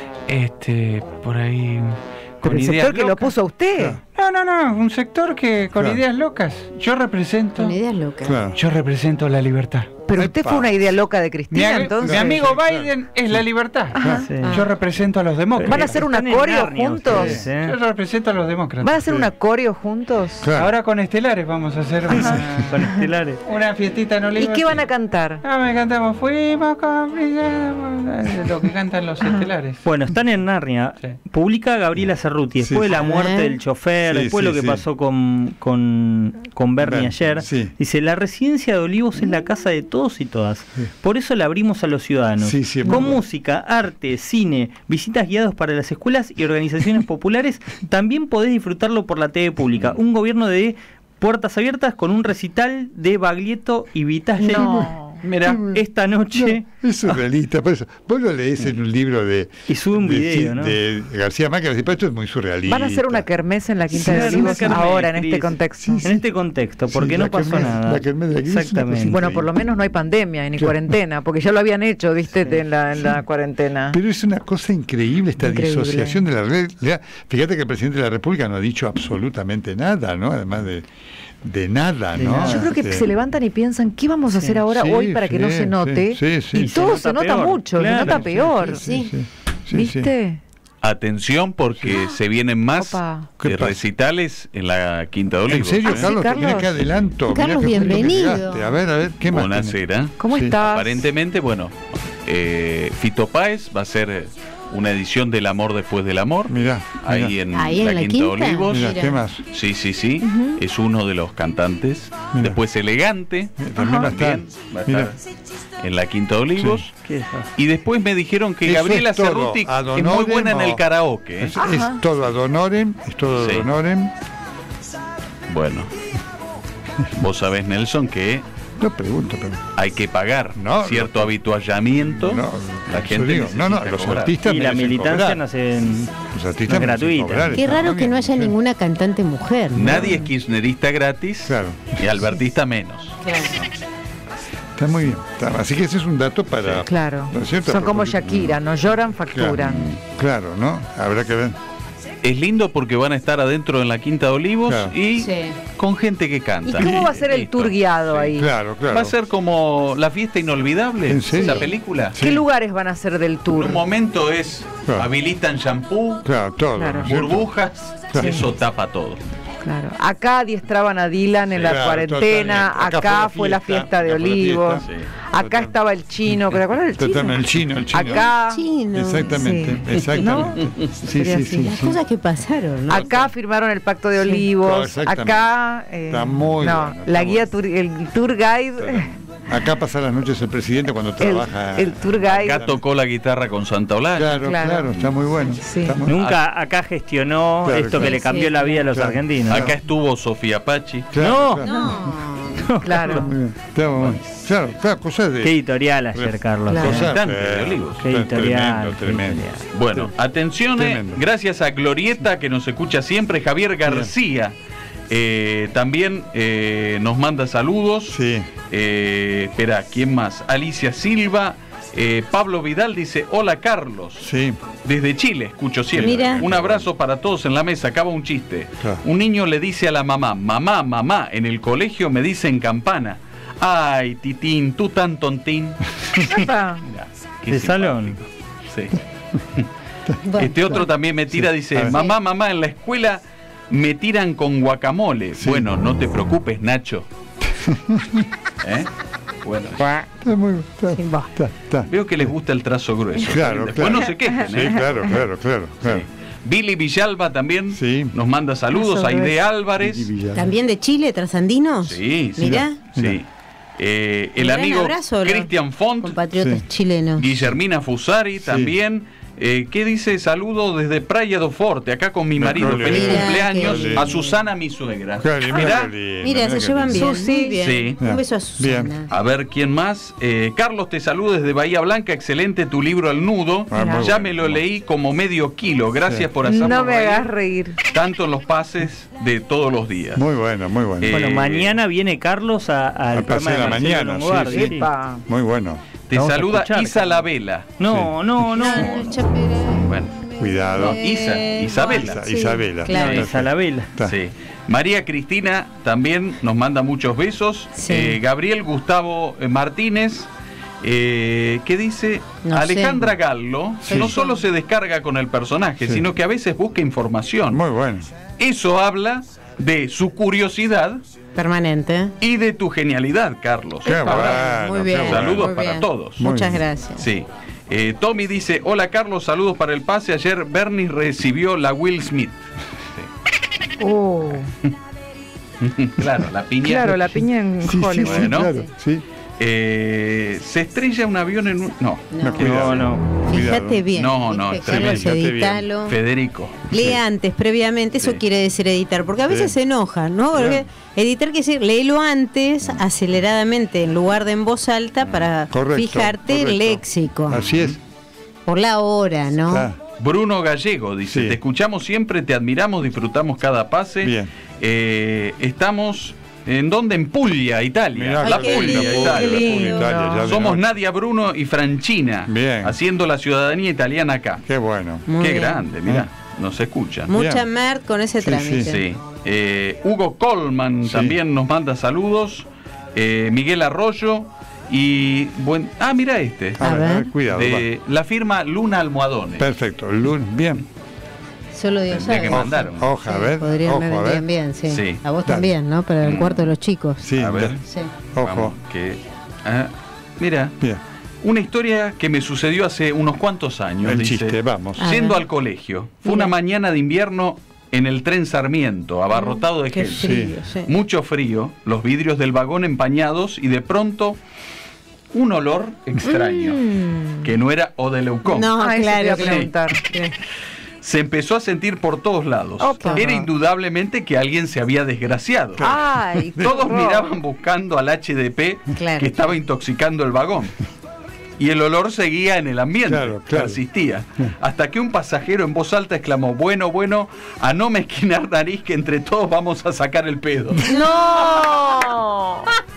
este por ahí Pero con el ideas sector que lo locas. puso a usted. Claro. No, no, no, un sector que con Claro. ideas locas. Yo represento Con ideas locas. Claro. yo represento la libertad. Pero usted Epa. fue una idea loca de Mi, Cristina, ami- entonces. mi amigo Sí, claro. Biden es la libertad. Ajá. Sí. Yo represento a los demócratas. ¿Van a hacer una Están en coreo Narnia juntos? ustedes, ¿eh? Yo represento a los demócratas. ¿Van a hacer Sí. una coreo juntos? Claro. Ahora con estelares vamos a hacer una, Con estelares. una fiestita en ¿Y Oliva. qué van a cantar? Ah, me cantamos. Fuimos cómplices. Lo que cantan los estelares. Bueno, están en Narnia. Sí. Publica Gabriela Cerruti. Después Sí. de la muerte Ah. del chofer, Sí, después sí, lo que sí. pasó con, con, con Bernie Bernie, ayer. sí. Dice, la residencia de Olivos es la casa de todos y todas. Por eso la abrimos a los ciudadanos. Sí, sí, con muy música, arte, cine, visitas guiadas para las escuelas y organizaciones populares. También podés disfrutarlo por la T V pública. Un gobierno de puertas abiertas con un recital de Baglietto y Vitale. No. Mira, esta noche. No, es surrealista, por eso. Vos lo leés en un libro de. Y sube un de- video, ¿no? de García Márquez, pero esto es muy surrealista. Van a hacer una kermés en la Quinta Sí, de sí, Olivos una kermés, ahora, en Cris. este contexto. Sí, sí. En este contexto, porque Sí, no la pasó kermés- nada. la kermés de aquí es una cosa Exactamente. Bueno, por lo menos no hay pandemia ni Claro. cuarentena, porque ya lo habían hecho, viste, en la, en la cuarentena. Pero es una cosa increíble esta Increíble. disociación de la realidad. Fíjate que el presidente de la República no ha dicho absolutamente nada, ¿no? Además de, de nada, De ¿no? nada. Yo creo que Este, se levantan y piensan, ¿qué vamos a hacer ahora, Sí, hoy, para que no sí, se note? sí, sí, y sí. todo Se se nota nota peor, mucho, claro. se nota Sí, peor. sí. sí, sí, ¿Viste? Atención porque se vienen más Opa. ¿Qué eh, pasa? recitales en la Quinta de ¿En Olivos. serio, ¿eh? sí, Carlos? Carlos. Mirá qué adelanto. mirá Carlos, qué fue lo que bienvenido. llegaste. A ver, a ver, ¿qué más? tenés? Buonasera. ¿Cómo Sí. estás? Aparentemente, bueno, eh, Fito Páez va a ser eh, una edición del Amor después del amor. Mirá, Ahí mirá. en Ahí en la la Quinta de Quinta. Olivos. Mirá, Mira. ¿qué más? Sí, sí, sí. Es uno de los cantantes. Mira. Después Elegante. También va a estar. También va a Mira. estar en la Quinta de Olivos. ¿Qué es? Y después me dijeron que Eso Gabriela es todo, Cerruti ad es muy honorem buena en o- el karaoke. ¿eh? Es, es todo ad honorem, es todo Sí. ad honorem. Bueno, vos sabés, Nelson, que No pregunto, pero. hay que pagar No, cierto no. habituallamiento. No, la yo gente digo, no, no, necesita los cobrar. artistas Y la merecen militancia cobrar. no se. Los artistas no es merecen gratuita. cobrar, Qué está raro muy que no bien, haya sí. ninguna cantante mujer. ¿no? Nadie es kirchnerista gratis Claro. y albertista menos. Claro. Está muy bien. Está- Así que ese es un dato para. Claro. ¿no es cierto? Son como Porque- Shakira, no lloran, facturan. Claro. Claro, ¿no? Habrá que ver. Es lindo porque van a estar adentro en la Quinta de Olivos Claro. y Sí. con gente que ¿Y canta. cómo va a ser el Listo. tour guiado ahí? Claro, claro. Va a ser como La Fiesta Inolvidable, ¿En serio? esa película. ¿Qué lugares van a ser del En tour? un momento es Claro. habilitan shampoo, Claro, todo. Claro. ¿no es cierto? burbujas, Claro. eso tapa todo. Claro. Acá adiestraban a Dylan en la Claro, cuarentena, totalmente. acá, fue la fiesta, de acá fue la Olivos, fiesta. Sí. acá estaba el chino, ¿te acuerdas del chino? Totalmente, el chino, el chino. Acá, Chino. Exactamente, Sí. exactamente. ¿No? Sí, Sería sí, así. sí. Las sí. cosas que pasaron, ¿no? acá firmaron el pacto de Claro, Olivos, exactamente. acá, eh, Está muy no, bueno, está la guía, bueno. tour- el tour guide, Acá pasa las noches el presidente cuando el, trabaja. el tour guide. Acá tocó la guitarra con Santa Olalla. Claro, claro, Claro. está muy bueno. Sí. Está muy- Nunca acá gestionó Claro, esto claro. que le cambió Sí, la vida a los claro. argentinos. Acá estuvo Sofía Pachi. Claro, No. claro. No. Claro. Está muy bien, está muy bien. Claro, claro, cosas de. Qué editorial ayer, Carlos. Claro. ¿eh? cosas, Militante eh, de Olivos. Qué editorial, Tremendo, qué tremendo. editorial. Bueno, atención, eh, Tremendo. gracias a Glorieta que nos escucha siempre, Javier García eh, también eh, nos manda saludos. Sí. Eh, espera, ¿quién más? Alicia Silva, eh, Pablo Vidal dice, hola Carlos. Sí. Desde Chile, escucho siempre. Mira. Un abrazo para todos en la mesa. Acaba un chiste. Claro. Un niño le dice a la mamá, mamá, mamá, en el colegio me dicen campana. Ay, titín, tú tan tontín. Epa. Mirá, qué De simpático. salón. Sí. Bueno, Este otro también me tira, Sí. A dice, ver. mamá, mamá, en la escuela me tiran con guacamole. Sí. Bueno, no te preocupes, Nacho. ¿Eh? Bueno, Está muy está, Sí, va. está, está. veo que les gusta el trazo grueso. Claro, Después claro. no se quejen, Sí, ¿eh? claro, claro, claro. claro. Sí. Billy Villalba también Sí. nos manda saludos. Trazo Aide grueso. Álvarez. ¿También de Chile, trasandinos? Sí, sí. Mirá. Sí. Eh, el Un gran amigo abrazo a los Cristian Font, compatriotas Sí. chilenos. Guillermina Fusari también. Eh, ¿Qué dice? Saludo desde Praia do Forte, acá con mi Mira, marido. qué Feliz lindo. cumpleaños Qué lindo. a Susana, mi suegra. Claro, mira Mirá, qué lindo, Mira, se qué llevan lindo. bien. Susi. Muy bien. Sí. Un beso a Bien. Susana. a ver quién más. Eh, Carlos, te saludo desde Bahía Blanca. Excelente tu libro Al Nudo. Ah, muy ya bueno, me lo muy leí como medio kilo. Gracias Sí. por hacernos No me reír hagas reír. tanto en los pases de todos los días. Muy bueno, muy bueno. Eh, Bueno, mañana viene Carlos a- al Al programa paseo de la Marcelo mañana, Longobardi, sí, sí. Epa. Muy bueno. Te vamos a saluda escuchar, Isa Carlos. La Vela. No, no, no. No, chapera. Bueno, Cuidado. no, Isa, Eh, Isabela. Isa- sí, Isabela. claro. No, esa la vela. Está. Sí. María Cristina también nos manda muchos besos. Sí. Eh, Gabriel Gustavo eh, Martínez. Eh, ¿Qué dice? No Alejandra sé. Gallo Sí. no solo se descarga con el personaje, Sí. sino que a veces busca información. Muy bueno. Eso habla de su curiosidad Permanente. y de tu genialidad, Carlos. Qué Ahora, bueno. Muy bien. qué bueno. Saludos muy para bien. todos. Muy Muchas bien. gracias. Sí. Eh, Tommy dice, hola Carlos, saludos para el pase. Ayer Bernie recibió la Will Smith. Oh, Claro, la piña. claro, la piña en Sí, sí, Hollywood. sí, Bueno. claro. Sí. Eh, se estrella un avión en un... No, No. No, cuidado. No, no. Fíjate Cuidado. bien. No, no, ¿viste? está bien, Carlos, fíjate bien. editalo. Federico. Lee Sí. antes, previamente, eso Sí. quiere decir editar, porque a veces Sí. se enoja, ¿no? Porque editar quiere decir, léelo antes, aceleradamente, en lugar de en voz alta, para Correcto, fijarte correcto. el léxico. Así es. Por la hora, ¿no? Está. Bruno Gallego dice, Sí. te escuchamos siempre, te admiramos, disfrutamos cada pase. Bien. Eh, estamos, ¿en dónde? En Puglia, Italia. Mirá, la Ay, qué Puglia, lindo, Italia. qué lindo. Italia, ya de Somos noche. Nadia Bruno y Franchina, Bien. haciendo la ciudadanía italiana acá. Qué bueno. Muy Qué bien. grande, mirá, nos escuchan. Mucha Bien. merd con ese Sí, trámite. Sí. Eh, Hugo Colman Sí. también nos manda saludos. Eh, Miguel Arroyo. Y buen. Ah, mira este. A, A ver, ver. cuidado. De la firma Luna Almohadones. va. Perfecto. Lun, bien. Solo Dios Tendría sabe. que mandar un- Oja, a ver. Podrían Ojo, me a vendrían ver. bien, sí. Sí. A vos Dale. también, ¿no? Para el Mm. cuarto de los chicos. Sí, A ver. Sí. Ojo. Vamos, que, ah, mira, Bien. una historia que me sucedió hace unos cuantos años. El dice, chiste, vamos. A Yendo ver. al colegio. Fue Mira. una mañana de invierno en el tren Sarmiento, abarrotado de Qué gente. frío, sí. Mucho frío, los vidrios del vagón empañados y de pronto un olor extraño, Mm. que no era Odeleucón. No, Ah, eso te iba claro. a preguntar. Se empezó a sentir por todos lados. Opa. Era indudablemente que alguien se había desgraciado. Ay, qué Todos horror. miraban buscando al H D P Claro. que estaba intoxicando el vagón. Y el olor seguía en el ambiente, Claro, claro. persistía. Hasta que un pasajero en voz alta exclamó, bueno, bueno, a no mezquinar nariz que entre todos vamos a sacar el pedo. ¡No!